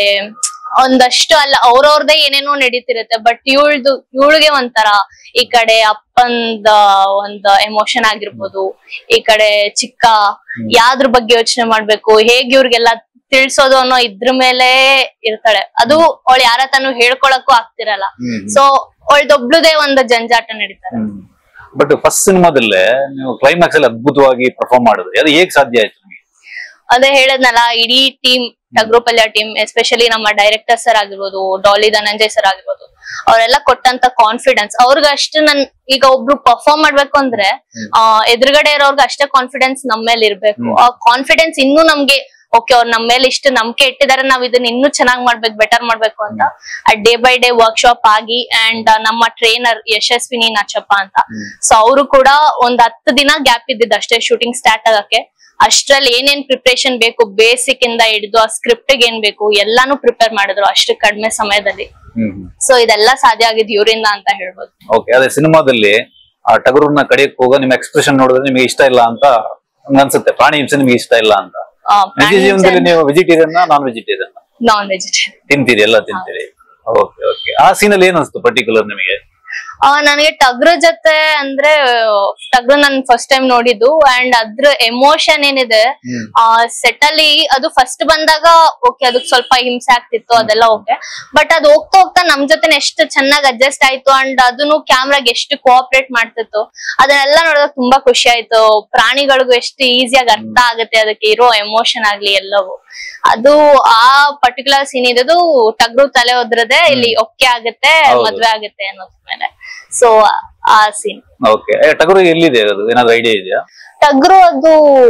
[SPEAKER 1] ಒಂದಷ್ಟು ಅಲ್ಲ ಅವ್ರವ್ರದೇ ಏನೇನೋ ನಡೀತಿರುತ್ತೆ. ಬಟ್ ಇವಳ್ದು ಇವಳಿಗೆ ಒಂಥರ ಈ ಕಡೆ ಅಪ್ಪಂದ ಒಂದ್ ಎಮೋಷನ್ ಆಗಿರ್ಬೋದು, ಈ ಕಡೆ ಚಿಕ್ಕ ಯಾವ್ದ್ರ ಬಗ್ಗೆ ಯೋಚನೆ ಮಾಡ್ಬೇಕು, ಹೇಗ್ ಇವ್ರಿಗೆಲ್ಲ ತಿಳ್ಸೋದು ಅನ್ನೋ ಇದ್ರ ಮೇಲೆ ಇರ್ತಾಳೆ. ಅದು ಅವಳು ಯಾರ ತಾನು ಹೇಳ್ಕೊಳಕ್ಕೂ ಆಗ್ತಿರಲ್ಲ. ಸೊ ಅವಳ್ದೊಬ್ಳುದೇ ಒಂದು ಜಂಜಾಟ ನಡೀತಾರೆ.
[SPEAKER 2] ಬಟ್ ಫಸ್ಟ್ ಸಿನಿಮಾದಲ್ಲೇ ನೀವು ಕ್ಲೈಮ್ಯಾಕ್ಸ್ ಅಲ್ಲಿ ಅದ್ಭುತವಾಗಿ ಪರ್ಫಾರ್ಮ್ ಮಾಡಿದ್ರಿ, ಅದು ಹೇಗ್ ಸಾಧ್ಯ ಆಯ್ತು ನಿಮಗೆ?
[SPEAKER 1] ಅದೇ ಹೇಳದ್ನಲ್ಲ, ಇಡೀ team Tagaru Palya team, especially ನಮ್ಮ ಡೈರೆಕ್ಟರ್ ಸರ್ ಆಗಿರ್ಬೋದು, ಡಾಲಿ ಧನಂಜಯ್ ಸರ್ ಆಗಿರ್ಬೋದು, ಅವರೆಲ್ಲ ಕೊಟ್ಟಂತ ಕಾನ್ಫಿಡೆನ್ಸ್ ಅವ್ರಿಗೆ ಅಷ್ಟು. ನನ್ ಈಗ ಒಬ್ರು ಪರ್ಫಾರ್ಮ್ ಮಾಡ್ಬೇಕು ಅಂದ್ರೆ ಆ ಎದುರುಗಡೆ ಇರೋರ್ಗೆ ಅಷ್ಟೇ ಕಾನ್ಫಿಡೆನ್ಸ್ ನಮ್ಮ ಮೇಲೆ ಇರ್ಬೇಕು. ಆ ಕಾನ್ಫಿಡೆನ್ಸ್ ಇನ್ನೂ ನಮ್ಗೆ ಓಕೆ ಅವ್ರು ನಮ್ಮ ಮೇಲೆ ಇಷ್ಟು ನಂಬಿಕೆ ಇಟ್ಟಿದ್ದಾರೆ, ನಾವ್ ಇದನ್ನ ಇನ್ನೂ ಚೆನ್ನಾಗ್ ಮಾಡ್ಬೇಕು, ಬೆಟರ್ ಮಾಡ್ಬೇಕು ಅಂತ ಡೇ ಬೈ ಡೇ ವರ್ಕ್ಶಾಪ್ ಆಗಿ. ಅಂಡ್ ನಮ್ಮ ಟ್ರೈನರ್ ಯಶಸ್ವಿನಿ ನಾಚಪ್ಪ ಅಂತ, ಸೊ ಅವರು ಕೂಡ ಒಂದ್ ಹತ್ತು ದಿನ ಗ್ಯಾಪ್ ಇದ್ದಿದ್ದು ಅಷ್ಟೇ ಶೂಟಿಂಗ್ ಸ್ಟಾರ್ಟ್ ಆಗಕ್ಕೆ. ಅಷ್ಟ್ರಲ್ಲಿ ಏನೇನ್ ಪ್ರಿಪರೇಷನ್ ಬೇಕು, ಬೇಸಿಕ್ ಇಂದ ಹಿಡಿದು ಆ ಸ್ಕ್ರಿಪ್ಟ್ ಏನ್ ಬೇಕು ಎಲ್ಲಾನು ಪ್ರಿಪೇರ್ ಮಾಡಿದ್ರು ಅಷ್ಟು ಕಡಿಮೆ ಸಮಯದಲ್ಲಿ. ಸೊ ಇದೆಲ್ಲ ಸಾಧ್ಯ ಆಗಿದ್ ಇವರಿಂದ ಅಂತ ಹೇಳ್ಬೋದು.
[SPEAKER 2] ಓಕೆ, ಅದೇ ಸಿನಿಮಾದಲ್ಲಿ ಆ ಟಗರನ್ನ ಕಡಿಯಕ್ ಹೋಗೋ ನಿಮ್ ಎಕ್ಸ್ಪ್ರೆಷನ್ ನೋಡಿದ್ರೆ ನಿಮಗೆ ಇಷ್ಟ ಇಲ್ಲ ಅಂತ ಅನ್ಸುತ್ತೆ, ಪ್ರಾಣಿ ಹಿಂಸೆ ನಿಮ್ಗೆ ಇಷ್ಟ ಇಲ್ಲ ಅಂತ. ನಿಜ ಜೀವನದಲ್ಲಿ ನೀವು vegetarian non vegetarian?
[SPEAKER 1] Non vegetarian.
[SPEAKER 2] ತಿಂತೀರಿ, ಎಲ್ಲ ತಿಂತೀರಿ. Okay okay. ಆ ಸೀನಲ್ಲಿ ಏನ್ ಅನ್ಸ್ತು ಪರ್ಟಿಕ್ಯುಲರ್ ನಿಮಗೆ?
[SPEAKER 1] ಆ ನನಗೆ ಟಗ್ರ ಜೊತೆ ಅಂದ್ರೆ ಟಗ್ರ ನನ್ ಫಸ್ಟ್ ಟೈಮ್ ನೋಡಿದ್ದು ಅಂಡ್ ಅದ್ರ ಎಮೋಷನ್ ಏನಿದೆ ಆ ಸೆಟ್ ಅಲ್ಲಿ, ಅದು ಫಸ್ಟ್ ಬಂದಾಗ ಓಕೆ ಅದಕ್ ಸ್ವಲ್ಪ ಹಿಂಸೆ ಆಗ್ತಿತ್ತು ಅದೆಲ್ಲ ಓಕೆ. ಬಟ್ ಅದು ಹೋಗ್ತಾ ಹೋಗ್ತಾ ನಮ್ ಜೊತೆ ಎಷ್ಟು ಚೆನ್ನಾಗಿ ಅಡ್ಜಸ್ಟ್ ಆಯ್ತು ಅಂಡ್ ಅದನ್ನು ಕ್ಯಾಮ್ರಾಗೆ ಎಷ್ಟು ಕೋಆಪರೇಟ್ ಮಾಡ್ತಿತ್ತು, ಅದನ್ನೆಲ್ಲ ನೋಡಿದಾಗ ತುಂಬಾ ಖುಷಿ ಆಯ್ತು. ಪ್ರಾಣಿಗಳಿಗೂ ಎಷ್ಟು ಈಸಿಯಾಗಿ ಅರ್ಥ ಆಗುತ್ತೆ ಅದಕ್ಕೆ ಇರೋ ಎಮೋಷನ್ ಆಗ್ಲಿ ಎಲ್ಲವೂ. ಅದು ಆ ಪರ್ಟಿಕ್ಯುಲರ್ ಸೀನ್ ಇದ್ದು ಟಗ್ರು ತಲೆ ಹೋದ್ರದೆ ಇಲ್ಲಿ ಒಕ್ಕೆ ಆಗುತ್ತೆ, ಮದ್ವೆ ಆಗುತ್ತೆ ಅನ್ನೋದ್ ಮೇಲೆ. ಸೊ ಆ ಸೀನ್.
[SPEAKER 2] ಓಕೆ, ಟಗರು ಎಲ್ಲಿದೆ ಅದು ಏನಾದ್ರು ಐಡಿಯಾ ಇದೆಯಾ?
[SPEAKER 1] ಟಗ್ರು ಅದು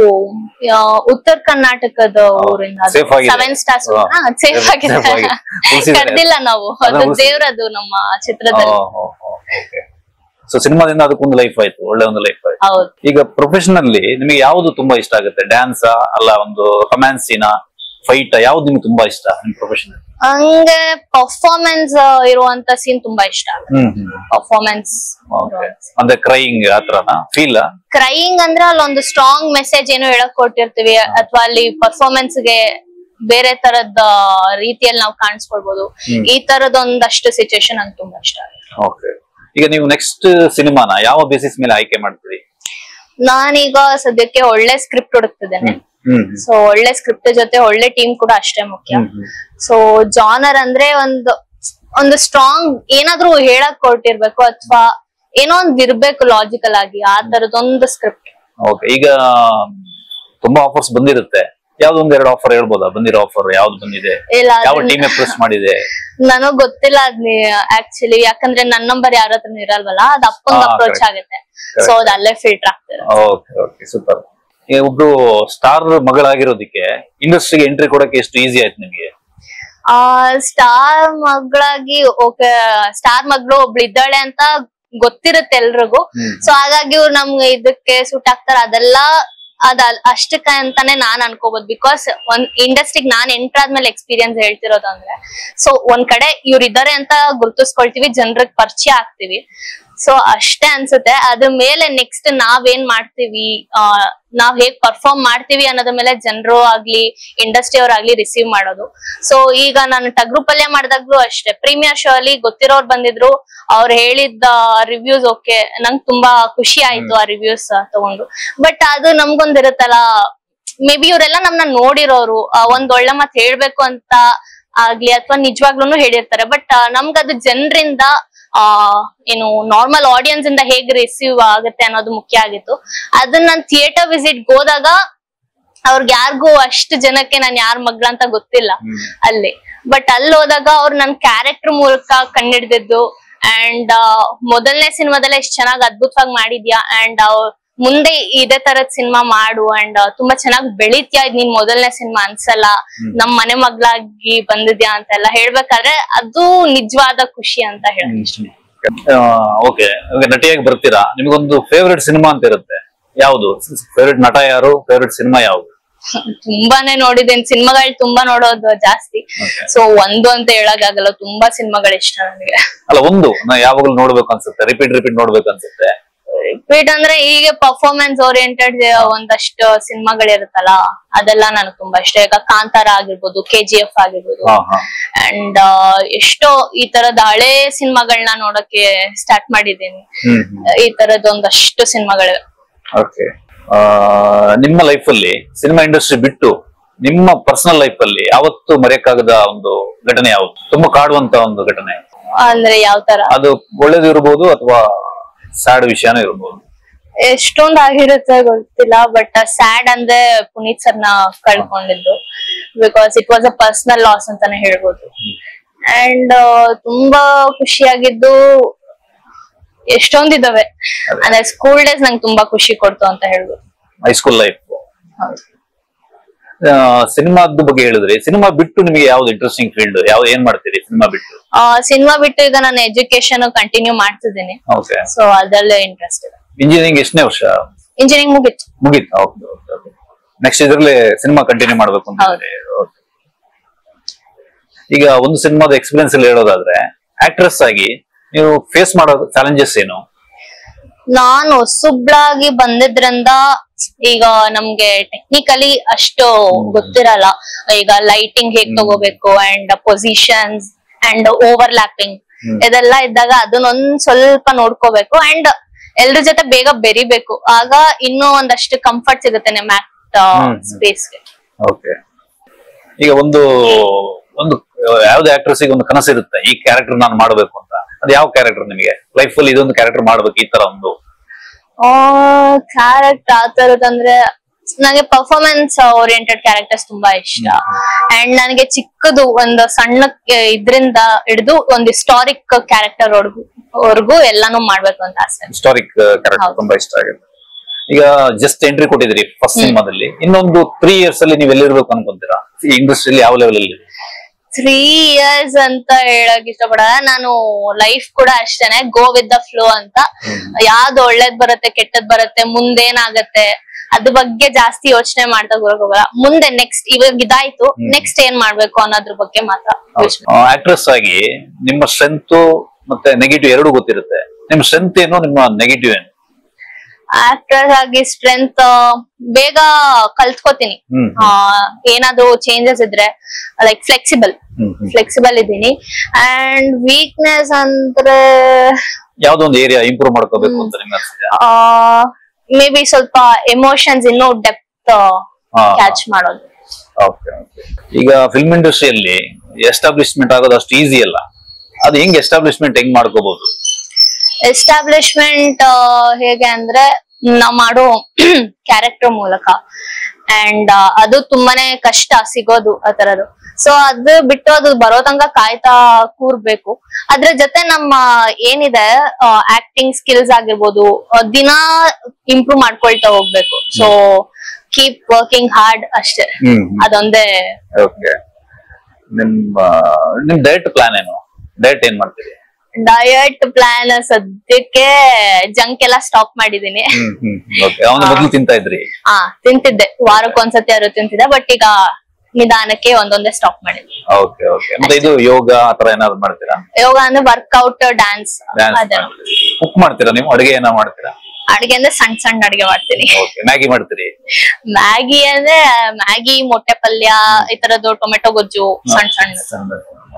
[SPEAKER 1] ಉತ್ತರ ಕರ್ನಾಟಕದ ಊರಿಂದ, ಸೆವೆನ್ ಸ್ಟಾರ್ಸ್ ಸೇಫ್ ಆಗಿದೆ, ಕರ್ದಿಲ್ಲ ನಾವು. ಅದು ದೇವ್ರದು ನಮ್ಮ ಚಿತ್ರದಲ್ಲಿ.
[SPEAKER 2] ಸೊ ಸಿನಿಮಾದಿಂದ ಅದಕ್ಕೊಂದು ಲೈಫ್ ಆಯ್ತು, ಒಳ್ಳೆ ಒಂದು ಲೈಫ್ ಆಯ್ತು. ಈಗ ಪ್ರೊಫೆಷನಲ್ಲಿ ನಿಮಗೆ ಯಾವ್ದು ತುಂಬಾ ಇಷ್ಟ ಆಗುತ್ತೆ? ಡ್ಯಾನ್ಸ್ ಅಲ್ಲ ಒಂದು ರೊಮ್ಯಾನ್ಸ್ ಸೀನಾ, ಫೈಟ್, ಯಾವ್ದು ನಿಮ್ಗೆ ತುಂಬಾ ಇಷ್ಟ ನಿಮ್ ಪ್ರೊಫೆಷನ್?
[SPEAKER 1] ಹಂಗೆ ಪರ್ಫಾರ್ಮೆನ್ಸ್ ಇರುವಂತ ಸೀನ್ ತುಂಬಾ ಇಷ್ಟ. ಪರ್ಫಾರ್ಮೆನ್ಸ್
[SPEAKER 2] ಅಂದ್ರೆ ಕ್ರೈಯಿಂಗ್ ಆತರನ ಫೀಲ್?
[SPEAKER 1] ಕ್ರೈಯಿಂಗ್ ಅಂದ್ರೆ ಅಲ್ಲೊಂದು ಸ್ಟ್ರಾಂಗ್ ಮೆಸೇಜ್ ಏನೋ ಹೇಳಕ್ ಕೊಟ್ಟಿರ್ತೀವಿ, ಅಥವಾ ಅಲ್ಲಿ ಪರ್ಫಾರ್ಮೆನ್ಸ್ ಗೆ ಬೇರೆ ತರದ ರೀತಿಯಲ್ಲಿ ನಾವು ಕಾಣಿಸ್ಕೊಳ್ಬಹುದು. ಈ ತರದ ಒಂದಷ್ಟು ಸಿಚುಯೇಷನ್ ನಂಗೆ ತುಂಬಾ ಇಷ್ಟ ಆಗುತ್ತೆ.
[SPEAKER 2] ಈಗ ನೀವು ನೆಕ್ಸ್ಟ್ ಸಿನಿಮಾನ ಯಾವ ಬೇಸಿಸ್ ಮೇಲೆ ಆಯ್ಕೆ ಮಾಡ್ತೀರಿ?
[SPEAKER 1] ನಾನೀಗ ಸದ್ಯಕ್ಕೆ ಒಳ್ಳೆ ಸ್ಕ್ರಿಪ್ಟ್ ಹುಡುಕ್ತಿದ್ದೇನೆ. ಸೊ ಒಳ್ಳೆ ಸ್ಕ್ರಿಪ್ಟ್ ಜೊತೆ ಒಳ್ಳೆ ಟೀಮ್ ಕೂಡ ಅಷ್ಟೇ ಮುಖ್ಯ. ಸೊ ಜಾನರ್ ಅಂದ್ರೆ ಒಂದು ಒಂದು ಸ್ಟ್ರಾಂಗ್ ಏನಾದ್ರೂ ಹೇಳಕ್ ಕೊಟ್ಟಿರ್ಬೇಕು, ಅಥವಾ ಏನೋ ಒಂದ್ ಇರ್ಬೇಕು ಲಾಜಿಕಲ್ ಆಗಿ, ಆ ತರದೊಂದು ಸ್ಕ್ರಿಪ್ಟ್.
[SPEAKER 2] ಓಕೆ, ಈಗ ತುಂಬಾ ಆಫರ್ಸ್ ಬಂದಿರುತ್ತೆ, ಯಾವ್ದೊಂದ್ ಎರಡು ಆಫರ್ ಹೇಳ್ಬೋದಾ? ಬಂದಿರೋ ಆಫರ್ ಯಾವ್ದು ಬಂದಿದೆ? ಯಾವ ಟೀಮ್ ಅಪ್ರೋಚ್ ಮಾಡಿದೆ?
[SPEAKER 1] ನನಗ್ ಗೊತ್ತಿಲ್ಲ ಅದ್ ಆಕ್ಚುಲಿ, ಯಾಕಂದ್ರೆ ನನ್ನ ನಂಬರ್ ಯಾರ ಹತ್ರ ಇರಲ್ವಲ್ಲ, ಅದ್ ಅಪ್ಪಂಗ್ ಅಪ್ರೋಚ್ ಆಗುತ್ತೆ. ಸೊ ಅದ್ ಅಲ್ಲೇ ಫಿಲ್ಟರ್ ಆಗ್ತದೆ.
[SPEAKER 2] Okay okay, super. ಈಗ ಒಬ್ರು ಸ್ಟಾರ್ ಮಗಳಾಗಿರೋದಕ್ಕೆ ಇಂಡಸ್ಟ್ರಿಗೆ ಎಂಟ್ರಿ ಕೊಡಕ್ಕೆ ಎಷ್ಟು ಈಸಿ ಆಯ್ತು ನಿಮ್ಗೆ?
[SPEAKER 1] ಆ ಸ್ಟಾರ್ ಮಗಳಾಗಿ ಓಕೆ, ಸ್ಟಾರ್ ಮಗಳು ಒಬ್ಳು ಇದ್ದಾಳೆ ಅಂತ ಗೊತ್ತಿರುತ್ತೆ ಎಲ್ರಿಗೂ. ಸೊ ಹಾಗಾಗಿ ಇವ್ರು ನಮ್ಗೆ ಇದಕ್ಕೆ ಸೂಟ್ ಆಗ್ತಾರ, ಅದೆಲ್ಲ ಅದ ಅಷ್ಟಕ್ಕ ಅಂತಾನೆ ನಾನ್ ಅನ್ಕೋಬಹುದು. ಬಿಕಾಸ್ ಒಂದ್ ಇಂಡಸ್ಟ್ರಿಗೆ ನಾನ್ ಎಂಟರ್ ಆದ್ಮೇಲೆ ಎಕ್ಸ್ಪೀರಿಯನ್ಸ್ ಹೇಳ್ತಿರೋದು ಅಂದ್ರೆ, ಸೊ ಒಂದ್ ಕಡೆ ಇವ್ರು ಇದಾರೆ ಅಂತ ಗುರುತಿಸ್ಕೊಳ್ತೀವಿ, ಜನರಿಗೆ ಪರಿಚಯ ಆಗ್ತಿವಿ. ಸೊ ಅಷ್ಟೇ ಅನ್ಸುತ್ತೆ. ಅದ್ರ ಮೇಲೆ ನೆಕ್ಸ್ಟ್ ನಾವೇನ್ ಮಾಡ್ತೀವಿ, ಆ ನಾವ್ ಹೇಗ್ ಪರ್ಫಾರ್ಮ್ ಮಾಡ್ತೀವಿ ಅನ್ನೋದ್ರ ಮೇಲೆ ಜನರು ಆಗ್ಲಿ ಇಂಡಸ್ಟ್ರಿ ಅವ್ರಾಗ್ಲಿ ರಿಸೀವ್ ಮಾಡೋದು. ಸೊ ಈಗ ನಾನು ಟಗ್ರು ಪಲ್ಯ ಮಾಡಿದಾಗ್ಲೂ ಅಷ್ಟೇ, ಪ್ರೀಮಿಯರ್ ಶೋ ಅಲ್ಲಿ ಗೊತ್ತಿರೋರು ಬಂದಿದ್ರು, ಅವ್ರು ಹೇಳಿದ್ದ ರಿವ್ಯೂಸ್ ಓಕೆ, ನಂಗೆ ತುಂಬಾ ಖುಷಿ ಆಯ್ತು ಆ ರಿವ್ಯೂಸ್ ತಗೊಂಡು. ಬಟ್ ಅದು ನಮ್ಗೊಂದಿರುತ್ತಲ್ಲ, ಮೇ ಬಿ ಇವರೆಲ್ಲ ನಮ್ನ ನೋಡಿರೋರು, ಒಂದ್ ಒಳ್ಳೆ ಮಾತ್ ಹೇಳ್ಬೇಕು ಅಂತ ಆಗ್ಲಿ ಅಥವಾ ನಿಜವಾಗ್ಲೂ ಹೇಳಿರ್ತಾರೆ. ಬಟ್ ನಮ್ಗದು ಜನರಿಂದ ಆ ಏನು ನಾರ್ಮಲ್ ಆಡಿಯನ್ಸ್ ಇಂದ ಹೇಗ್ ರಿಸೀವ್ ಆಗುತ್ತೆ ಅನ್ನೋದು ಮುಖ್ಯ ಆಗಿತ್ತು. ಅದನ್ನ ನಾನ್ ಥಿಯೇಟರ್ ವಿಸಿಟ್ ಹೋದಾಗ ಅವ್ರಿಗೆ ಯಾರಿಗೂ ಅಷ್ಟು ಜನಕ್ಕೆ ನಾನ್ ಯಾರ ಮಗ್ಳ ಅಂತ ಗೊತ್ತಿಲ್ಲ ಅಲ್ಲಿ. ಬಟ್ ಅಲ್ಲಿ ಹೋದಾಗ ಅವ್ರು ನನ್ ಕ್ಯಾರೆಕ್ಟರ್ ಮೂಲಕ ಕಂಡಿಡ್ದಿದ್ದು, ಅಂಡ್ ಮೊದಲನೇ ಸಿನಿಮಾದಲ್ಲೇ ಎಷ್ಟ್ ಚೆನ್ನಾಗ್ ಅದ್ಭುತವಾಗಿ ಮಾಡಿದ್ಯಾ, ಅಂಡ್ ಮುಂದೆ ಇದೇ ತರದ್ ಸಿನಿಮಾ ಮಾಡು ಅಂಡ್ ತುಂಬಾ ಚೆನ್ನಾಗಿ ಬೆಳಿತ್ಯಾ, ಇದ್ ನಿನ್ ಮೊದಲನೇ ಸಿನಿಮಾ ಅನ್ಸಲ್ಲ, ನಮ್ ಮನೆ ಮಗ್ಳಾಗಿ ಬಂದಿದ್ಯಾ ಅಂತೆಲ್ಲ ಹೇಳ್ಬೇಕಾದ್ರೆ ಅದು ನಿಜವಾದ ಖುಷಿ ಅಂತ ಹೇಳಿ.
[SPEAKER 2] ಓಕೆ, ನಟಿಯಾಗಿ ಬರ್ತೀರಾ, ನಿಮ್ಗೊಂದು ಫೇವ್ರೆಟ್ ಸಿನಿಮಾ ಅಂತ ಇರುತ್ತೆ, ಯಾವ್ದು ಫೇವ್ರೆಟ್ ನಟ ಯಾರು, ಫೇವ್ರೆಟ್ ಸಿನಿಮಾ ಯಾವ್ದು?
[SPEAKER 1] ತುಂಬಾನೇ ನೋಡಿದ್ದೇನೆ, ಸಿನಿಮಾಗಳು ತುಂಬಾ ನೋಡೋದು ಜಾಸ್ತಿ, ಸೊ ಒಂದು ಅಂತ ಹೇಳಕ್ಕಾಗಲ್ಲ, ತುಂಬಾ ಸಿನಿಮಾಗಳು ಇಷ್ಟ ನನಗೆ.
[SPEAKER 2] ಅಲ್ಲ, ಒಂದು ಯಾವಾಗ್ಲೂ ನೋಡ್ಬೇಕು ಅನ್ಸುತ್ತೆ, ರಿಪೀಟ್ ರಿಪೀಟ್ ನೋಡ್ಬೇಕು ಅನ್ಸುತ್ತೆ.
[SPEAKER 1] ರಿಪೀಟ್ ಅಂದ್ರೆ ಈಗ ಪರ್ಫಾರ್ಮೆನ್ಸ್ ಓರಿಯೆಂಟೆಡ್ ಒಂದಷ್ಟು ಸಿನಿಮಾಗಳಿರುತ್ತಲ್ಲ, ಅದೆಲ್ಲ ನನಗೆ ತುಂಬಾ ಇಷ್ಟ. ಈಗ ಕಾಂತಾರ ಆಗಿರ್ಬೋದು, ಕೆ ಜಿ ಎಫ್ ಆಗಿರ್ಬೋದು, ಅಂಡ್ ಎಷ್ಟೋ ಈ ತರದ ಹಳೆ ಸಿನಿಮಾಗಳನ್ನ ನೋಡಕ್ಕೆ ಸ್ಟಾರ್ಟ್ ಮಾಡಿದ್ದೀನಿ. ಈ ತರದ ಒಂದಷ್ಟು ಸಿನಿಮಾಗಳು.
[SPEAKER 2] ಓಕೆ, ನಿಮ್ಮ ಲೈಫ್ ಅಲ್ಲಿ ಸಿನಿಮಾ ಇಂಡಸ್ಟ್ರಿ ಬಿಟ್ಟು ನಿಮ್ಮ ಪರ್ಸನಲ್ ಲೈಫ್ ಅಲ್ಲಿ ಯಾವತ್ತು ಮರೆಯಕ್ಕಾಗದ ಒಂದು ಘಟನೆ ಯಾವ್ದು, ತುಂಬಾ ಕಾಡುವಂತ ಒಂದು ಘಟನೆ?
[SPEAKER 1] ಅಂದ್ರೆ ಯಾವ ತರ?
[SPEAKER 2] ಅದು ಒಳ್ಳೇದು ಇರ್ಬೋದು ಅಥವಾ ಸ್ಯಾಡ್ ವಿಷಯನೂ ಇರ್ಬೋದು.
[SPEAKER 1] ಎಷ್ಟೊಂದ್ ಆಗಿರುತ್ತೆ ಗೊತ್ತಿಲ್ಲ, ಬಟ್ ಸ್ಯಾಡ್ ಅಂದ್ರೆ ಪುನೀತ್ ಸರ್ನ ಕಳ್ಕೊಂಡಿದ್ದು, because it was a personal loss ಅಂತಾನೆ ಹೇಳ್ಬೋದು. ಅಂಡ್ ತುಂಬಾ ಖುಷಿಯಾಗಿದ್ದು ಎಷ್ಟೊಂದಿದಾವೆ. ಅಂದ್ರೆ ಸ್ಕೂಲ್ ಡೇಸ್ ನಂಗೆ ತುಂಬಾ ಖುಷಿ ಕೊಡ್ತು ಅಂತ ಹೇಳ್ಬೋದು.
[SPEAKER 2] High school life. ಸಿನಿಮಾದ ಬಗ್ಗೆ ಹೇಳಿದ್ರಿ, ಸಿನಿಮಾ ಬಿಟ್ಟು ನಿಮಗೆ ಯಾವ್ದು ಇಂಟ್ರೆಸ್ಟಿಂಗ್ ಫೀಲ್ಡ್, ಯಾವ್ದು, ಏನ್ ಮಾಡ್ತೀರಿ ಸಿನಿಮಾ ಬಿಟ್ಟು?
[SPEAKER 1] ಸಿನಿಮಾ ಬಿಟ್ಟು ಈಗ ನಾನು ಎಜುಕೇಶನ್ ಕಂಟಿನ್ಯೂ ಮಾಡ್ತಿದ್ದೀನಿ, ಸೊ ಅದರಲ್ಲೇ ಇಂಟ್ರೆಸ್ಟ್ ಇದೆ.
[SPEAKER 2] ಇಂಜಿನಿಯರಿಂಗ್ ಎಷ್ಟನೇ ವರ್ಷ?
[SPEAKER 1] ಇಂಜಿನಿಯರಿಂಗ್ ಮುಗಿತ್ತು.
[SPEAKER 2] ಮುಗಿತ್ತು ನೆಕ್ಸ್ಟ್ ಇದ್ರಲ್ಲೇ ಸಿನಿಮಾ ಕಂಟಿನ್ಯೂ ಮಾಡ್ಬೇಕು ಅಂತ. ಈಗ ಒಂದು ಸಿನಿಮಾದ ಎಕ್ಸ್ಪೀರಿಯನ್ಸ್ ಅಲ್ಲಿ ಹೇಳೋದಾದ್ರೆ, ಆಕ್ಟ್ರೆಸ್ ಆಗಿ ನೀವು ಫೇಸ್ ಮಾಡೋ ಚಾಲೆಂಜಸ್ ಏನು?
[SPEAKER 1] ನಾನು ಹೊಸಬ್ಳಾಗಿ ಬಂದಿದ್ರಿಂದ ಈಗ ನಮ್ಗೆ ಟೆಕ್ನಿಕಲಿ ಅಷ್ಟು ಗೊತ್ತಿರಲ್ಲ. ಈಗ ಲೈಟಿಂಗ್ ಹೇಗ್ ತಗೋಬೇಕು ಅಂಡ್ ಪೊಸಿಷನ್ಸ್ ಅಂಡ್ ಓವರ್ಲ್ಯಾಪಿಂಗ್ ಇದೆಲ್ಲ ಇದ್ದಾಗ ಅದನ್ನೊಂದ್ ಸ್ವಲ್ಪ ನೋಡ್ಕೋಬೇಕು ಅಂಡ್ ಎಲ್ರ ಜೊತೆ ಬೇಗ ಬೆರಿಬೇಕು. ಆಗ ಇನ್ನೂ ಒಂದಷ್ಟು ಕಂಫರ್ಟ್ ಸಿಗುತ್ತೆ ನಿಮ್ಮ ಆಕ್ಟ್ ಸ್ಪೇಸ್ಗೆ.
[SPEAKER 2] ಓಕೆ, ಈಗ ಒಂದು ಒಂದು ಯಾವ್ದು ಆಕ್ಟ್ರೆಸ್ ಗೆ ಒಂದು ಕನಸಿರುತ್ತೆ, ಈ ಕ್ಯಾರೆಕ್ಟರ್ ನಾನು ಮಾಡ್ಬೇಕು ಅಂತ, ಅದು ಯಾವ ಕ್ಯಾರೆಕ್ಟರ್ ನಿಮಗೆ ಲೈಫ್ ಅಲ್ಲಿ ಇದೊಂದು ಕ್ಯಾರೆಕ್ಟರ್ ಮಾಡ್ಬೇಕು ಈ ತರ ಒಂದು?
[SPEAKER 1] ಕ್ಯಾರೆಕ್ಟರ್ ಆ ತರದಂದ್ರೆ ನನಗೆ ಪರ್ಫಾರ್ಮೆನ್ಸ್ ಓರಿಯೆಂಟೆಡ್ ಕ್ಯಾರೆಕ್ಟರ್ಸ್ ತುಂಬಾ ಇಷ್ಟ. ಅಂಡ್ ನನಗೆ ಚಿಕ್ಕದು ಒಂದು ಸಣ್ಣ ಇದ್ರಿಂದ ಹಿಡಿದು ಒಂದು ಹಿಸ್ಟಾರಿಕ್ ಕ್ಯಾರೆಕ್ಟರ್ ವರ್ಗು ಎಲ್ಲಾನು ಮಾಡ್ಬೇಕು ಅಂತ ಆಸೆ.
[SPEAKER 2] ಹಿಸ್ಟಾರಿಕ್ ಕ್ಯಾರೆಕ್ಟರ್ ತುಂಬಾ ಇಷ್ಟ ಆಗುತ್ತೆ. ಈಗ ಜಸ್ಟ್ ಎಂಟ್ರಿ ಕೊಟ್ಟಿದ್ರಿ ಫಸ್ಟ್ ಸಿನಿಮಾದಲ್ಲಿ, ಇನ್ನೊಂದು ತ್ರೀ ಇಯರ್ಸ್ ಅಲ್ಲಿ ನೀವು ಎಲ್ಲಿರ್ಬೇಕು ಅನ್ಕೊಂತೀರಾ ಈ ಇಂಡಸ್ಟ್ರಿಯಲ್ಲಿ, ಯಾವ ಲೆವೆಲ್ ಅಲ್ಲಿ?
[SPEAKER 1] ತ್ರೀ ಇಯರ್ಸ್ ಅಂತ ಹೇಳಕ್ ಇಷ್ಟಪಡಲ್ಲ, ನಾನು ಲೈಫ್ ಕೂಡ ಅಷ್ಟೇನೆ, ಗೋ ವಿತ್ ದ ಫ್ಲೋ ಅಂತ. ಯಾವ್ದು ಒಳ್ಳೇದ್ ಬರುತ್ತೆ ಕೆಟ್ಟದ್ ಬರುತ್ತೆ ಮುಂದೇನಾಗತ್ತೆ ಅದ್ರ ಬಗ್ಗೆ ಜಾಸ್ತಿ ಯೋಚನೆ ಮಾಡ್ತಾ ಹೋಗಲ್ಲ. ಮುಂದೆ ನೆಕ್ಸ್ಟ್ ಇವಾಗ ಇದಾಯ್ತು, ನೆಕ್ಸ್ಟ್ ಏನ್ ಮಾಡ್ಬೇಕು ಅನ್ನೋದ್ರ ಬಗ್ಗೆ ಮಾತ್ರ.
[SPEAKER 2] ಆಕ್ಟ್ರೆಸ್ ಆಗಿ ನಿಮ್ಮ ಸ್ಟ್ರೆಂತ್ ಮತ್ತೆ ನೆಗೆಟಿವ್ ಎರಡು ಗೊತ್ತಿರುತ್ತೆ, ನಿಮ್ ಸ್ಟ್ರೆಂತ್ ಏನು, ನಿಮ್ಮ ನೆಗೆಟಿವ್ ಏನು?
[SPEAKER 1] ಆಕ್ಟರ್ ಆಗಿ ಸ್ಟ್ರೆಂತ್ ಬೇಗ ಕಲ್ತ್ಕೋತೀನಿ. ಏನಾದ್ರು ಚೇಂಜಸ್ ಇದ್ರೆ ಲೈಕ್ ಫ್ಲೆಕ್ಸಿಬಲ್ ಫ್ಲೆಕ್ಸಿಬಲ್ ಇದ್ದೀನಿ. ಅಂಡ್ ವೀಕ್ನೆಸ್ ಅಂದ್ರೆ
[SPEAKER 2] ಯಾವ್ದೋ ಒಂದು ಏರಿಯಾ ಇಂಪ್ರೂವ್ ಮಾಡ್ಕೋಬೇಕು ಅಂತ ನಿಮ್ಗೆ ಅನ್ಸಿದೆ?
[SPEAKER 1] ಮೇ ಬಿ ಸ್ವಲ್ಪ ಎಮೋಷನ್ಸ್ ಇನ್ನೂ ಡೆಪ್ತ್ ಕ್ಯಾಚ್ ಮಾಡೋದು.
[SPEAKER 2] ಈಗ ಫಿಲ್ಮ್ ಇಂಡಸ್ಟ್ರಿಯಲ್ಲಿ ಎಸ್ಟಾಬ್ಲಿಷ್ಮೆಂಟ್ ಆಗೋದು ಅಷ್ಟು ಈಸಿ ಅಲ್ಲ, ಅದು ಹೆಂಗ್ ಎಸ್ಟಾಬ್ಲಿಷ್ಮೆಂಟ್ ಹೆಂಗ್ ಮಾಡ್ಕೋಬಹುದು?
[SPEAKER 1] ಎಸ್ಟಾಬ್ಲಿಷ್ಮೆಂಟ್ ಹೇಗೆ ಅಂದ್ರೆ ನಾವ್ ಮಾಡೋ ಕ್ಯಾರೆಕ್ಟರ್ ಮೂಲಕ, ಅಂಡ್ ಅದು ತುಂಬಾನೇ ಕಷ್ಟ ಸಿಗೋದು ಆ ತರದ್ದು. ಸೊ ಅದು ಬಿಟ್ಟು ಅದು ಬರೋ ತನಕ ಕಾಯ್ತಾ ಕೂರ್ಬೇಕು. ಅದ್ರ ಜೊತೆ ನಮ್ಮ ಏನಿದೆ ಆಕ್ಟಿಂಗ್ ಸ್ಕಿಲ್ಸ್ ಆಗಿರ್ಬೋದು ದಿನ ಇಂಪ್ರೂವ್ ಮಾಡ್ಕೊಳ್ತಾ ಹೋಗ್ಬೇಕು. ಸೊ ಕೀಪ್ ವರ್ಕಿಂಗ್ ಹಾರ್ಡ್ ಅಷ್ಟೇ, ಅದೊಂದೇ.
[SPEAKER 2] ನಿಮ್ ನಿಮ್ ಡಯಟ್ ಪ್ಲಾನ್ ಏನು? ಡಯಟ್ ಏನ್ ಮಾಡ್ತೀರಿ?
[SPEAKER 1] ಡಯಟ್ ಪ್ಲಾನ್ ಸದ್ಯಕ್ಕೆ ಜಂಕ್ ಎಲ್ಲ ಸ್ಟಾಪ್ ಮಾಡಿದೀನಿ.
[SPEAKER 2] ತಿಂತಾ ಇದ್ರಿ?
[SPEAKER 1] ಹಾ ತಿಂತಿದ್ದೆ, ವಾರಕ್ಕೊಂದ್ಸತಿ ಯಾರು ತಿಂತಿದ್ದೆ, ಬಟ್ ಈಗ ನಿಧಾನಕ್ಕೆ ಒಂದೊಂದೇ ಸ್ಟಾಪ್ ಮಾಡಿದ್ವಿ.
[SPEAKER 2] ಇದು ಯೋಗ ಆತರ ಏನಾದ್ರು ಮಾಡ್ತೀರಾ?
[SPEAKER 1] ಯೋಗ ಅಂದ್ರೆ ವರ್ಕ್ಔಟ್, ಡ್ಯಾನ್ಸ್.
[SPEAKER 2] ಕುಕ್ ಮಾಡ್ತೀರಾ ನೀವು? ಅಡುಗೆ ಏನೋ ಮಾಡ್ತೀರಾ?
[SPEAKER 1] ಅಡಿಗೆ ಅಂದ್ರೆ ಸಣ್ಣ ಸಣ್ಣ ಅಡಿಗೆ ಮಾಡ್ತೀನಿ.
[SPEAKER 2] ಮ್ಯಾಗಿ ಮಾಡ್ತೀರಿ?
[SPEAKER 1] ಮ್ಯಾಗಿ ಅಂದ್ರೆ ಮ್ಯಾಗಿ, ಮೊಟ್ಟೆ ಪಲ್ಯ, ಈ ತರದ್ದು ಟೊಮೆಟೊ ಗೊಜ್ಜು ಸಣ್ಣ ಸಣ್ಣ.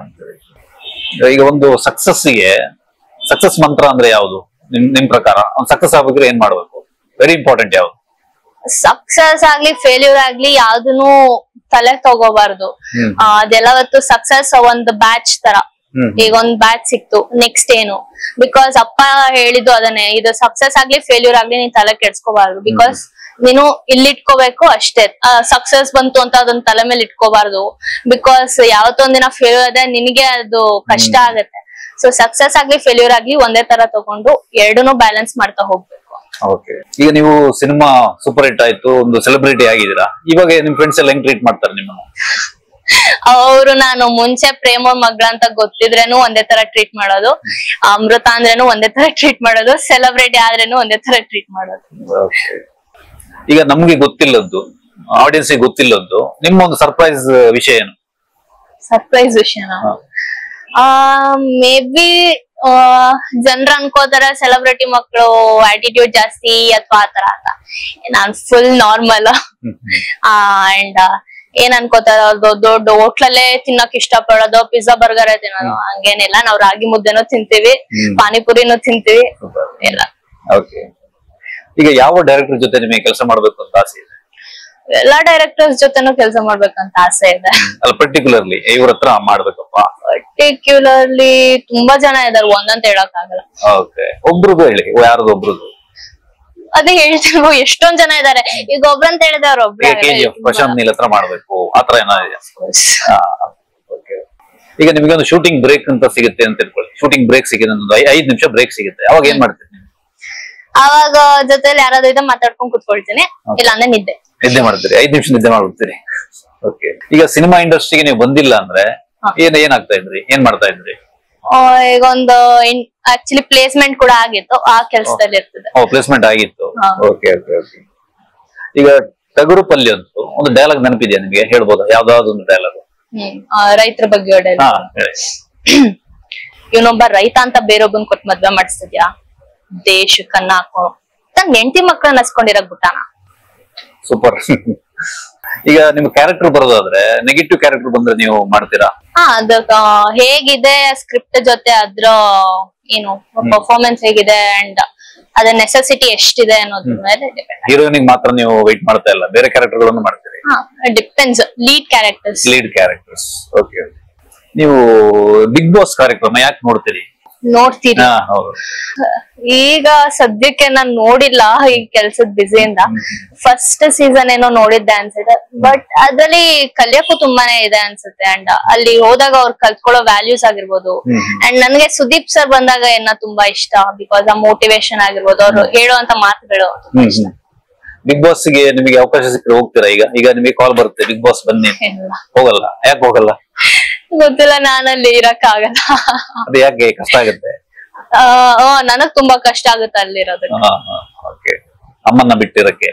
[SPEAKER 2] ಈಗ ಒಂದು ಸಕ್ಸಸ್ ಗೆ ಸಕ್ಸಸ್ ಮಂತ್ರ ಅಂದ್ರೆ ಯಾವುದು ನಿಮ್ ನಿಮ್ ಪ್ರಕಾರ? ಒಂದು ಸಕ್ಸಸ್ ಆಗ್ಬೇಕ್ರೆ ಏನ್ ಮಾಡ್ಬೇಕು? ವೆರಿ ಇಂಪಾರ್ಟೆಂಟ್ ಯಾವ್ದು?
[SPEAKER 1] ಸಕ್ಸಸ್ ಆಗ್ಲಿ ಫೇಲ್ಯೂರ್ ಆಗ್ಲಿ ಯಾವ್ದನ್ನು ತಲೆ ತಗೋಬಾರ್ದು. ಅದೆಲ್ಲವತ್ತು ಸಕ್ಸಸ್ ಒಂದು ಬ್ಯಾಚ್ ತರ. ಈಗ ಒಂದ್ ಬ್ಯಾಚ್ ಸಿಕ್ತು, ನೆಕ್ಸ್ಟ್ ಏನು? ಬಿಕಾಸ್ ಅಪ್ಪ ಹೇಳಿದ್ದು ಅದನ್ನೇ, ಇದು ಸಕ್ಸಸ್ ಆಗ್ಲಿ ಫೇಲ್ಯೂರ್ ಆಗ್ಲಿ ನೀನ್ ತಲೆ ಕೆಡ್ಸ್ಕೋಬಾರ್ದು. ಬಿಕಾಸ್ ನೀನು ಇಲ್ಲಿ ಇಟ್ಕೋಬೇಕು ಅಷ್ಟೇ. ಸಕ್ಸಸ್ ಬಂತು ಅಂತ ಅದನ್ನ ತಲೆ ಮೇಲೆ ಇಟ್ಕೋಬಾರ್ದು. ಬಿಕಾಸ್ ಯಾವತ್ತೊಂದಿನ ಫೇಲ್ಯೂರ್ ಆದ್ರೆ ನಿನಗೆ ಅದು ಕಷ್ಟ ಆಗತ್ತೆ. ಸೊ ಸಕ್ಸಸ್ ಆಗ್ಲಿ ಫೇಲ್ಯೂರ್ ಆಗ್ಲಿ ಒಂದೇ ತರ ತಗೊಂಡು ಎರಡನ್ನೂ ಬ್ಯಾಲೆನ್ಸ್ ಮಾಡ್ತಾ ಹೋಗ್ಬೇಕು.
[SPEAKER 2] ಓಕೆ, ಈಗ ನೀವು ಸಿನಿಮಾ ಸೂಪರ್ ಹಿಟ್ ಆಯ್ತು, ಒಂದು ಸೆಲೆಬ್ರಿಟಿ ಆಗಿದ್ದೀರಾ, ಇವಾಗ ನಿಮ್ ಫ್ರೆಂಡ್ಸ್ ಎಲ್ಲ ಹೆಂಗ್ ಟ್ರೀಟ್ ಮಾಡ್ತಾರೆ ನಿಮ್ಮನ್ನ?
[SPEAKER 1] ಅವರು ನಾನು ಮುಂಚೆ ಪ್ರೇಮ ಮಗಳ ಅಂತ ಗೊತ್ತಿದ್ರೇನು ಒಂದೇ ತರ ಟ್ರೀಟ್ ಮಾಡೋದು, ಅಮೃತ ಅಂದ್ರೇನು ಒಂದೇ ತರ ಟ್ರೀಟ್ ಮಾಡೋದು, ಸೆಲೆಬ್ರಿಟಿ ಆದ್ರೇನು ಒಂದೇ ತರ ಟ್ರೀಟ್ ಮಾಡೋದು.
[SPEAKER 2] ಈಗ ನಮ್ಗೆ ಗೊತ್ತಿಲ್ಲದ್ದು, ಆಡಿಯನ್ಸ್ ಗೊತ್ತಿಲ್ಲದ್ದು ನಿಮ್ಮ ಒಂದು ಸರ್ಪ್ರೈಸ್ ವಿಷಯ ಏನು?
[SPEAKER 1] ಸರ್ಪ್ರೈಸ್ ವಿಷಯನ ಮೇ ಬಿ ಜನರು ಅನ್ಕೋತಾರ ಸೆಲೆಬ್ರಿಟಿ ಮಕ್ಕಳು ಆಟಿಟ್ಯೂಡ್ ಜಾಸ್ತಿ ಅಥವಾ ಆತರ ಅಂತ. ನಾನ್ ಫುಲ್ ನಾರ್ಮಲ್. ಅಂಡ್ ಏನ್ ಅನ್ಕೋತಾರ ದೊಡ್ಡ ಹೋಟ್ಲಲ್ಲೇ ತಿನ್ನಕ್ ಇಷ್ಟ ಪಡೋದು, ಪಿಜ್ಜಾ ಬರ್ಗರ್ ತಿನ್ನೋದು, ಹಂಗೇನಿಲ್ಲ. ನಾವ್ ರಾಗಿ ಮುದ್ದೆನೂ ತಿಂತೀವಿ, ಪಾನಿಪುರಿನೂ ತಿಂತೀವಿ ಎಲ್ಲ.
[SPEAKER 2] ಈಗ ಯಾವ ಡೈರೆಕ್ಟರ್ ಜೊತೆ ನಿಮಗೆ ಕೆಲಸ ಮಾಡ್ಬೇಕು ಅಂತ ಆಸೆ ಇದೆ?
[SPEAKER 1] ಎಲ್ಲಾ ಡೈರೆಕ್ಟರ್ಸ್ ಜೊತೆನೂ ಕೆಲಸ ಮಾಡ್ಬೇಕಂತ ಆಸೆ ಇದೆ.
[SPEAKER 2] ಪರ್ಟಿಕ್ಯುಲರ್ಲಿ ಇವ್ರ ಹತ್ರ ಮಾಡ್ಬೇಕಪ್ಪ?
[SPEAKER 1] ಪರ್ಟಿಕ್ಯುಲರ್ಲಿ ತುಂಬಾ ಜನ ಇದಾರೆ, ಒಂದಂತ ಹೇಳಕ್ ಆಗಲ್ಲ.
[SPEAKER 2] ಒಬ್ರದ್ದು ಹೇಳಿ, ಯಾರದು ಒಬ್ರದ್ದು?
[SPEAKER 1] ಅದೇ ಹೇಳ್ತೀವಿ, ಎಷ್ಟೊಂದ್ ಜನ ಇದಾರೆ. ಈಗ ಒಬ್ರಂತ ಹೇಳಿದ್ರೆ ಅವ್ರ ಒಬ್ರು
[SPEAKER 2] ಪ್ರಶಾಂತ್ ನೀಲ್ ಹತ್ರ ಮಾಡ್ಬೇಕು, ಆತರ ಏನಾಗಿದೆ? ಈಗ ನಿಮಗೆ ಒಂದು ಶೂಟಿಂಗ್ ಬ್ರೇಕ್ ಅಂತ ಸಿಗುತ್ತೆ ಅಂತ ಇಟ್ಕೊಳ್ಳಿ, ಶೂಟಿಂಗ್ ಬ್ರೇಕ್ ಸಿಗುತ್ತೆ, ಒಂದು ಐದ್ ನಿಮಿಷ ಬ್ರೇಕ್ ಸಿಗುತ್ತೆ, ಅವಾಗ ಏನ್ ಮಾಡ್ತೀರಿ?
[SPEAKER 1] ಅವಾಗ ಜೊತೆಲಿ ಯಾರಾದ್ರೂ ಇದ್ರೆ ಮಾತಾಡ್ಕೊಂಡ್ ಕುತ್ಕೊಳ್ತೀನಿ, ಇಲ್ಲ ಅಂದ್ರೆ ನಿದ್ದೆ
[SPEAKER 2] ನಿದ್ದೆ ಮಾಡ್ತೀರಿ, ಐದ್ ನಿಮಿಷ ನಿದ್ದೆ ಮಾಡ್ಬಿಡ್ತೀರಿ. ಓಕೆ, ಈಗ ಸಿನಿಮಾ ಇಂಡಸ್ಟ್ರಿಗೆ ನೀವು ಬಂದಿಲ್ಲ ಅಂದ್ರೆ ಏನ್ ಏನಾಗ್ತಾ ಇದ್ರಿ, ಏನ್ ಮಾಡ್ತಾ ಇದ್ರಿ?
[SPEAKER 1] ಈಗ ಒಂದು ಆಕ್ಚುಲಿ ಪ್ಲೇಸ್ಮೆಂಟ್ ಕೂಡ ಆಗಿತ್ತು, ಆ ಕೆಲಸದಲ್ಲಿ ಇರ್ತದೆ.
[SPEAKER 2] ಓ, ಪ್ಲೇಸ್ಮೆಂಟ್ ಆಗಿತ್ತು. Okay okay okay. ಈಗ ಟಗರು ಪಲ್ಯ ಅಂತೂ ಒಂದು ಡೈಲಾಗ್ ನೆನಪಿದೆಯಾ ನಿಮಗೆ? ಹೇಳ್ಬೋದಾ ಯಾವ್ದಾದ್ರು ಒಂದು ಡೈಲಾಗ್?
[SPEAKER 1] ಹ್ಮ್ ರೈತರ ಬಗ್ಗೆ ಇವನೊಬ್ಬ ರೈತ ಅಂತ ಬೇರೊಬ್ಬನ್ ಕೊಟ್ಟು ಮದ್ವೆ ಮಾಡಿಸ್ತಿದ್ಯಾ, ದೇಶಕ್ಕನ್ನ ಹಾಕೋ ತನ್ನ ಹೆಂಡತಿ ಮಕ್ಕಳನ್ನ ಹಸ್ಕೊಂಡಿರಕ್ ಬಿಟ್ಟಾನ.
[SPEAKER 2] ಸೂಪರ್. ಈಗ ನಿಮ್ ಕ್ಯಾರೆಕ್ಟರ್ ಬರೋದಾದ್ರೆ ನೆಗೆಟಿವ್ ಕ್ಯಾರೆಕ್ಟರ್ ಬಂದ್ರೆ ನೀವು ಮಾಡ್ತೀರಾ?
[SPEAKER 1] ಹಾ, ಅದ ಹೇಗಿದೆ ಸ್ಕ್ರಿಪ್ಟ್ ಜೊತೆ ಅದ್ರ ಏನು ಪರ್ಫಾರ್ಮೆನ್ಸ್ ಹೇಗಿದೆ ಅಂಡ್ ಅದ್ರ ನೆಸೆಸಿಟಿ ಎಷ್ಟಿದೆ ಅನ್ನೋದ್ರ ಮೇಲೆ ಡಿಪೆಂಡ್.
[SPEAKER 2] ಹೀರೋಯಿನ್ ಮಾತ್ರ ನೀವು ವೆಯ್ಟ್ ಮಾಡ್ತಾ ಇಲ್ಲ, ಬೇರೆ ಕ್ಯಾರೆಕ್ಟರ್ ಗಳನ್ನು ಮಾಡ್ತೀರಿ?
[SPEAKER 1] ಹಾ, depends. Lead characters
[SPEAKER 2] lead characters okay. ನೀವು ಬಿಗ್ ಬಾಸ್ ಕಾರ್ಯಕ್ರಮ ಯಾಕೆ ನೋಡ್ತೀರಿ?
[SPEAKER 1] ನೋಡ್ತೀರಿ? ಈಗ ಸದ್ಯಕ್ಕೆ ನಾನ್ ನೋಡಿಲ್ಲ, ಈ ಕೆಲ್ಸದ ಬಿಸಿಯಿಂದ. ಫಸ್ಟ್ ಸೀಸನ್ ಏನೋ ನೋಡಿದ್ದೆ ಅನ್ಸುತ್ತೆ, ಬಟ್ ಅದ್ರಲ್ಲಿ ಕಲಿಯಕ್ಕೂ ತುಂಬಾನೇ ಇದೆ ಅನ್ಸುತ್ತೆ. ಅಂಡ್ ಅಲ್ಲಿ ಹೋದಾಗ ಅವ್ರು ಕಲ್ತ್ಕೊಳ್ಳೋ ವ್ಯಾಲ್ಯೂಸ್ ಆಗಿರ್ಬೋದು. ಅಂಡ್ ನನ್ಗೆ ಸುದೀಪ್ ಸರ್ ಬಂದಾಗ ಏನ ತುಂಬಾ ಇಷ್ಟ, ಬಿಕಾಸ್ ಆ ಮೋಟಿವೇಶನ್ ಆಗಿರ್ಬೋದು, ಅವ್ರು ಹೇಳುವಂತ ಮಾತುಗಳು ತುಂಬಾ ಇಷ್ಟ.
[SPEAKER 2] ಬಿಗ್ ಬಾಸ್ ಗೆ ನಿಮಗೆ ಅವಕಾಶ ಸಿಕ್ಕರೆ ಹೋಗ್ತೀರಾ? ಈಗ ಈಗ ನಿಮಗೆ ಕಾಲ್ ಬರುತ್ತೆ ಬಿಗ್ ಬಾಸ್ ಬನ್ನಿ, ಹೋಗಲ್ಲ? ಯಾಕೆ ಹೋಗಲ್ಲ?
[SPEAKER 1] ಗೊತ್ತಿಲ್ಲ, ನಾನಲ್ಲಿ ಇರಕ್ ಆಗಲ್ಲ.
[SPEAKER 2] ಅದು ಯಾಕೆ ಕಷ್ಟ ಆಗುತ್ತೆ?
[SPEAKER 1] ನನಗ್ ತುಂಬಾ ಕಷ್ಟ ಆಗುತ್ತೆ ಅಲ್ಲಿರೋದಕ್ಕೆ,
[SPEAKER 2] ಅಮ್ಮನ್ನ ಬಿಟ್ಟಿರಕ್ಕೆ.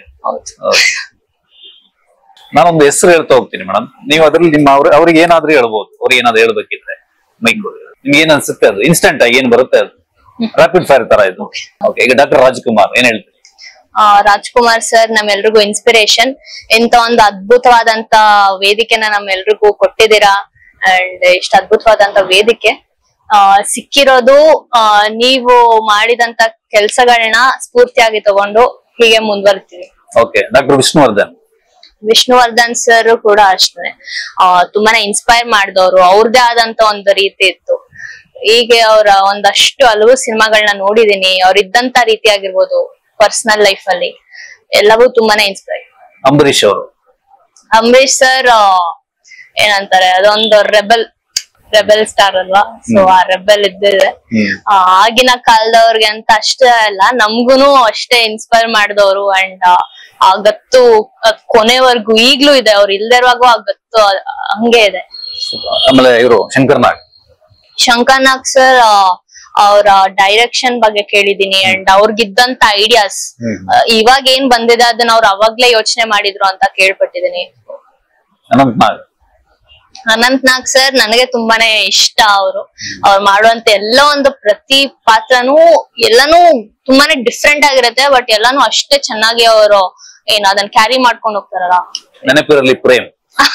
[SPEAKER 2] ನಾನೊಂದು ಹೆಸರು ಹೇಳ್ತಾ ಹೋಗ್ತೀನಿ ಮೇಡಮ್, ನೀವು ಅದ್ರಲ್ಲಿ ನಿಮ್ಮ ಅವ್ರಿಗೆ ಏನಾದ್ರೂ ಹೇಳ್ಬೋದು, ಅವ್ರಿಗೆ ಏನಾದ್ರು ಹೇಳ್ಬೇಕಿದ್ರೆ ಮೈಕ್ ನಿಮ್ಗೆ ಏನ್ ಅನ್ಸುತ್ತೆ, ಅದು ಇನ್ಸ್ಟೆಂಟ್ ಆಗಿ ಏನ್ ಬರುತ್ತೆ, ಅದು ರಾಪಿಡ್ ಫೈರ್ ತರ ಇದು. ಓಕೆ, ಈಗ ಡಾಕ್ಟರ್ ರಾಜ್ಕುಮಾರ್ ಏನ್ ಹೇಳ್ತೀರಿ?
[SPEAKER 1] ರಾಜ್ಕುಮಾರ್ ಸರ್ ನಮ್ಮೆಲ್ರಿಗೂ ಇನ್ಸ್ಪಿರೇಷನ್. ಇಂತ ಒಂದು ಅದ್ಭುತವಾದಂತ ವೇದಿಕೆನ ನಮ್ಮೆಲ್ರಿಗೂ ಕೊಟ್ಟಿದ್ದೀರಾ. ಅಂಡ್ ಇಷ್ಟ ಅದ್ಭುತವಾದಂತ ವೇದಿಕೆ ಆ ಸಿಕ್ಕಿರೋದು ಆ ನೀವು ಮಾಡಿದಂತ ಕೆಲ್ಸಗಳನ್ನ ಸ್ಫೂರ್ತಿಯಾಗಿ ತಗೊಂಡು ಹೀಗೆ ಮುಂದುವರಿತೀವಿ.
[SPEAKER 2] Okay, doctor Vishnuvardhan
[SPEAKER 1] Vishnuvardhan sir ಕೂಡ ಅಷ್ಟೇ ಆ ತುಂಬಾನೇ ಇನ್ಸ್ಪೈರ್ ಮಾಡಿದವರು. ಅವ್ರದೇ ಆದಂತ ಒಂದು ರೀತಿ ಇತ್ತು. ಹೀಗೆ ಅವರ ಒಂದಷ್ಟು ಹಲವು ಸಿನಿಮಾಗಳನ್ನ ನೋಡಿದೀನಿ. ಅವ್ರ ಇದ್ದಂತ ರೀತಿ ಆಗಿರ್ಬೋದು, ಪರ್ಸನಲ್ ಲೈಫ್ ಅಲ್ಲಿ ಎಲ್ಲವೂ ತುಂಬಾನೇ ಇನ್ಸ್ಪೈರ್.
[SPEAKER 2] ಅಂಬರೀಶ್ ಅವರು
[SPEAKER 1] ಅಂಬರೀಶ್ ಸರ್ ಏನಂತಾರೆ, ಅದೊಂದು ರೆಬೆಲ್ ರೆಬೆಲ್ ಸ್ಟಾರ್ ಅಲ್ವಾ. ಸೊ ಆ ರೆಬೆಲ್ ಇದ್ದಿದೆ ಆಗಿನ ಕಾಲದವ್ರಿಗೆ ಅಂತ ಅಷ್ಟೇ ಅಲ್ಲ, ನಮ್ಗುನು ಅಷ್ಟೇ ಇನ್ಸ್ಪೈರ್ ಮಾಡಿದವರು. ಅಂಡ್ ಆ ಗತ್ತು ಕೊನೆವರೆಗೂ ಈಗ್ಲೂ ಇದೆ, ಅವ್ರು ಇಲ್ದೇ ಇರುವಾಗೂ ಆ ಗತ್ತು ಹಂಗೆ ಇದೆ.
[SPEAKER 2] ಆಮೇಲೆ ಇವರು ಶಂಕರ್ ನಾಗ್
[SPEAKER 1] ಶಂಕರ್ ನಾಗ್ ಸರ್ ಅವ್ರ ಡೈರೆಕ್ಷನ್ ಬಗ್ಗೆ ಕೇಳಿದೀನಿ. ಅಂಡ್ ಅವ್ರಿಗಿದ್ದಂತ ಐಡಿಯಾಸ್ ಇವಾಗ ಏನ್ ಬಂದಿದೆ ಅದನ್ನ ಅವ್ರು ಅವಾಗ್ಲೇ ಯೋಚನೆ ಮಾಡಿದ್ರು ಅಂತ ಕೇಳ್ಪಟ್ಟಿದೀನಿ.
[SPEAKER 2] ಅನಂತ್ ನಾಗ್
[SPEAKER 1] ಅನಂತ್ ನಾಗ್ ಸರ್ ನನಗೆ ತುಂಬಾನೇ ಇಷ್ಟ. ಅವರು ಅವ್ರು ಮಾಡುವಂತ ಎಲ್ಲ ಒಂದು ಪ್ರತಿ ಪಾತ್ರನೂ ಎಲ್ಲಾನು ತುಂಬಾನೇ ಡಿಫ್ರೆಂಟ್ ಆಗಿರುತ್ತೆ, ಬಟ್ ಎಲ್ಲಾನು ಅಷ್ಟೇ ಚೆನ್ನಾಗಿ ಅವರು ಏನ್ ಅದನ್ನ ಕ್ಯಾರಿ ಮಾಡ್ಕೊಂಡು ಹೋಗ್ತಾರಲ್ಲ.
[SPEAKER 2] ನೆನಪಿರಲಿ ಪ್ರೇಮ್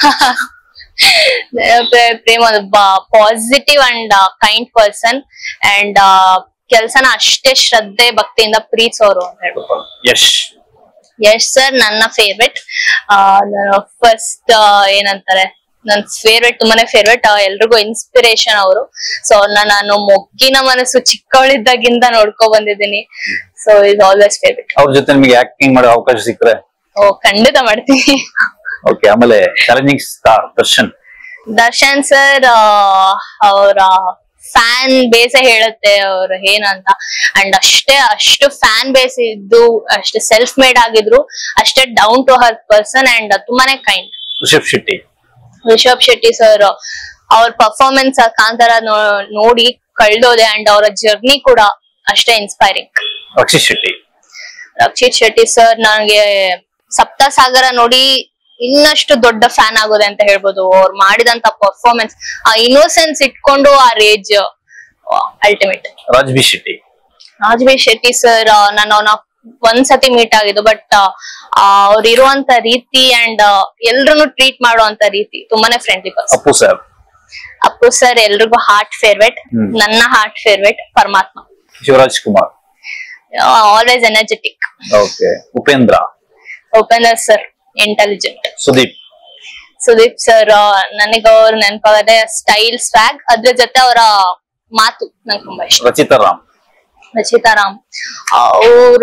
[SPEAKER 1] ಪ್ರೇಮ್ ಒಂದು positive and kind person. And ಕೆಲ್ಸನ ಅಷ್ಟೇ ಶ್ರದ್ಧೆ ಭಕ್ತಿಯಿಂದ ಪ್ರೀತಿಸೋರು ಅಂತ ಹೇಳ್ಬೋದು.
[SPEAKER 2] ಯಶ್
[SPEAKER 1] ಯಶ್ ಸರ್ ನನ್ನ ಫೇವ್ರೆಟ್. ಫಸ್ಟ್ ಏನಂತಾರೆ, ನನ್ ಫೇವ್ರೆಟ್, ತುಂಬಾನೇ ಫೇವ್ರೆಟ್, ಎಲ್ರಿಗೂ ಇನ್ಸ್ಪಿರೇಷನ್ ಅವರು. ಸೊ ಅವ್ರನ್ನ ನಾನು ಮೊಗ್ಗಿನ ಮನಸ್ಸು ಚಿಕ್ಕವಳಿದ್ದಾಗಿಂದ ನೋಡ್ಕೊ ಬಂದಿದ್ದೀನಿ. So is always favourite.
[SPEAKER 2] ಅವ್ರ ಜೊತೆ ನಿಮಗೆ ಆಕ್ಟಿಂಗ್ ಮಾಡೋ ಅವಕಾಶ ಸಿಕ್ಕರೆ?
[SPEAKER 1] ಓ ಖಂಡಿತ ಮಾಡ್ತೀನಿ.
[SPEAKER 2] ಓಕೆ, ಆಮೇಲೆ challenging star Darshan.
[SPEAKER 1] Darshan sir ಅವರ ಫ್ಯಾನ್ ಬೇಸೇ ಹೇಳುತ್ತೆ ಅವ್ರು ಏನಂತ. ಅಂಡ್ ಅಷ್ಟೇ ಅಷ್ಟು ಫ್ಯಾನ್ ಬೇಸ್ ಇದ್ದು ಅಷ್ಟೇ ಸೆಲ್ಫ್ ಮೇಡ್ ಆಗಿದ್ರು ಅಷ್ಟೇ down to her person and ತುಂಬಾನೇ ಕೈಂಡ್.
[SPEAKER 2] ರಿಷಬ್ ಶೆಟ್ಟಿ
[SPEAKER 1] ರಿಷಬ್ ಶೆಟ್ಟಿ ಸರ್ ಅವ್ರ ಪರ್ಫಾರ್ಮೆನ್ಸ್ ಕಾಂತಾರ ನೋಡಿ ಕಳ್ದೋದೆ ಅಂಡ್ ಅವರ ಜರ್ನಿ ಕೂಡ ಅಷ್ಟೇ ಇನ್ಸ್ಪೈರಿಂಗ್.
[SPEAKER 2] ರಕ್ಷಿತ್ ಶೆಟ್ಟಿ
[SPEAKER 1] ರಕ್ಷಿತ್ ಶೆಟ್ಟಿ ಸರ್ ನನಗೆ ಸಪ್ತಸಾಗರ ನೋಡಿ ಇನ್ನಷ್ಟು ದೊಡ್ಡ ಫ್ಯಾನ್ ಆಗೋದೆ ಅಂತ ಹೇಳ್ಬೋದು. ಅವ್ರು ಮಾಡಿದಂತ ಪರ್ಫಾರ್ಮೆನ್ಸ್, ಆ ಇನ್ನೋಸೆನ್ಸ್ ಇಟ್ಕೊಂಡು ಆ rage ultimate.
[SPEAKER 2] Raj B Shetty
[SPEAKER 1] Raj B Shetty sir ನಾನು ಅವ್ನ ಒಂದ್ಸತಿ ಮೀಟ್ ಆಗಿದ್ದು, ಬಟ್ ಅವ್ರು ಇರುವಂತ ರೀತಿ ಅಂಡ್ ಎಲ್ರು ಟ್ರೀಟ್ ಮಾಡುವಂತ ರೀತಿ ತುಂಬಾನೇ friendly person.
[SPEAKER 2] Appu sir
[SPEAKER 1] Appu sir ಎಲ್ರಿಗೂ ಹಾರ್ಟ್ ಫೇವ್ರೇಟ್, ನನ್ನ heart favourite Paramatma.
[SPEAKER 2] Shivaraj Kumar
[SPEAKER 1] always energetic.
[SPEAKER 2] Okay. Upendra
[SPEAKER 1] Upendra sir intelligent.
[SPEAKER 2] Sudeep
[SPEAKER 1] Sudeep sir ನನಗ ಅವ್ರ ನೆನಪಾಗದೆ ಸ್ಟೈಲ್ ಸ್ವ್ಯಾಗ್, ಅದ್ರ ಜೊತೆ ಅವರ ಮಾತು ನಂಗೆ ತುಂಬಾ ಇಷ್ಟ.
[SPEAKER 2] ರಚಿತಾ ರಾಮ್
[SPEAKER 1] ರಚಿತಾ ರಾಮ್ ಅವ್ರ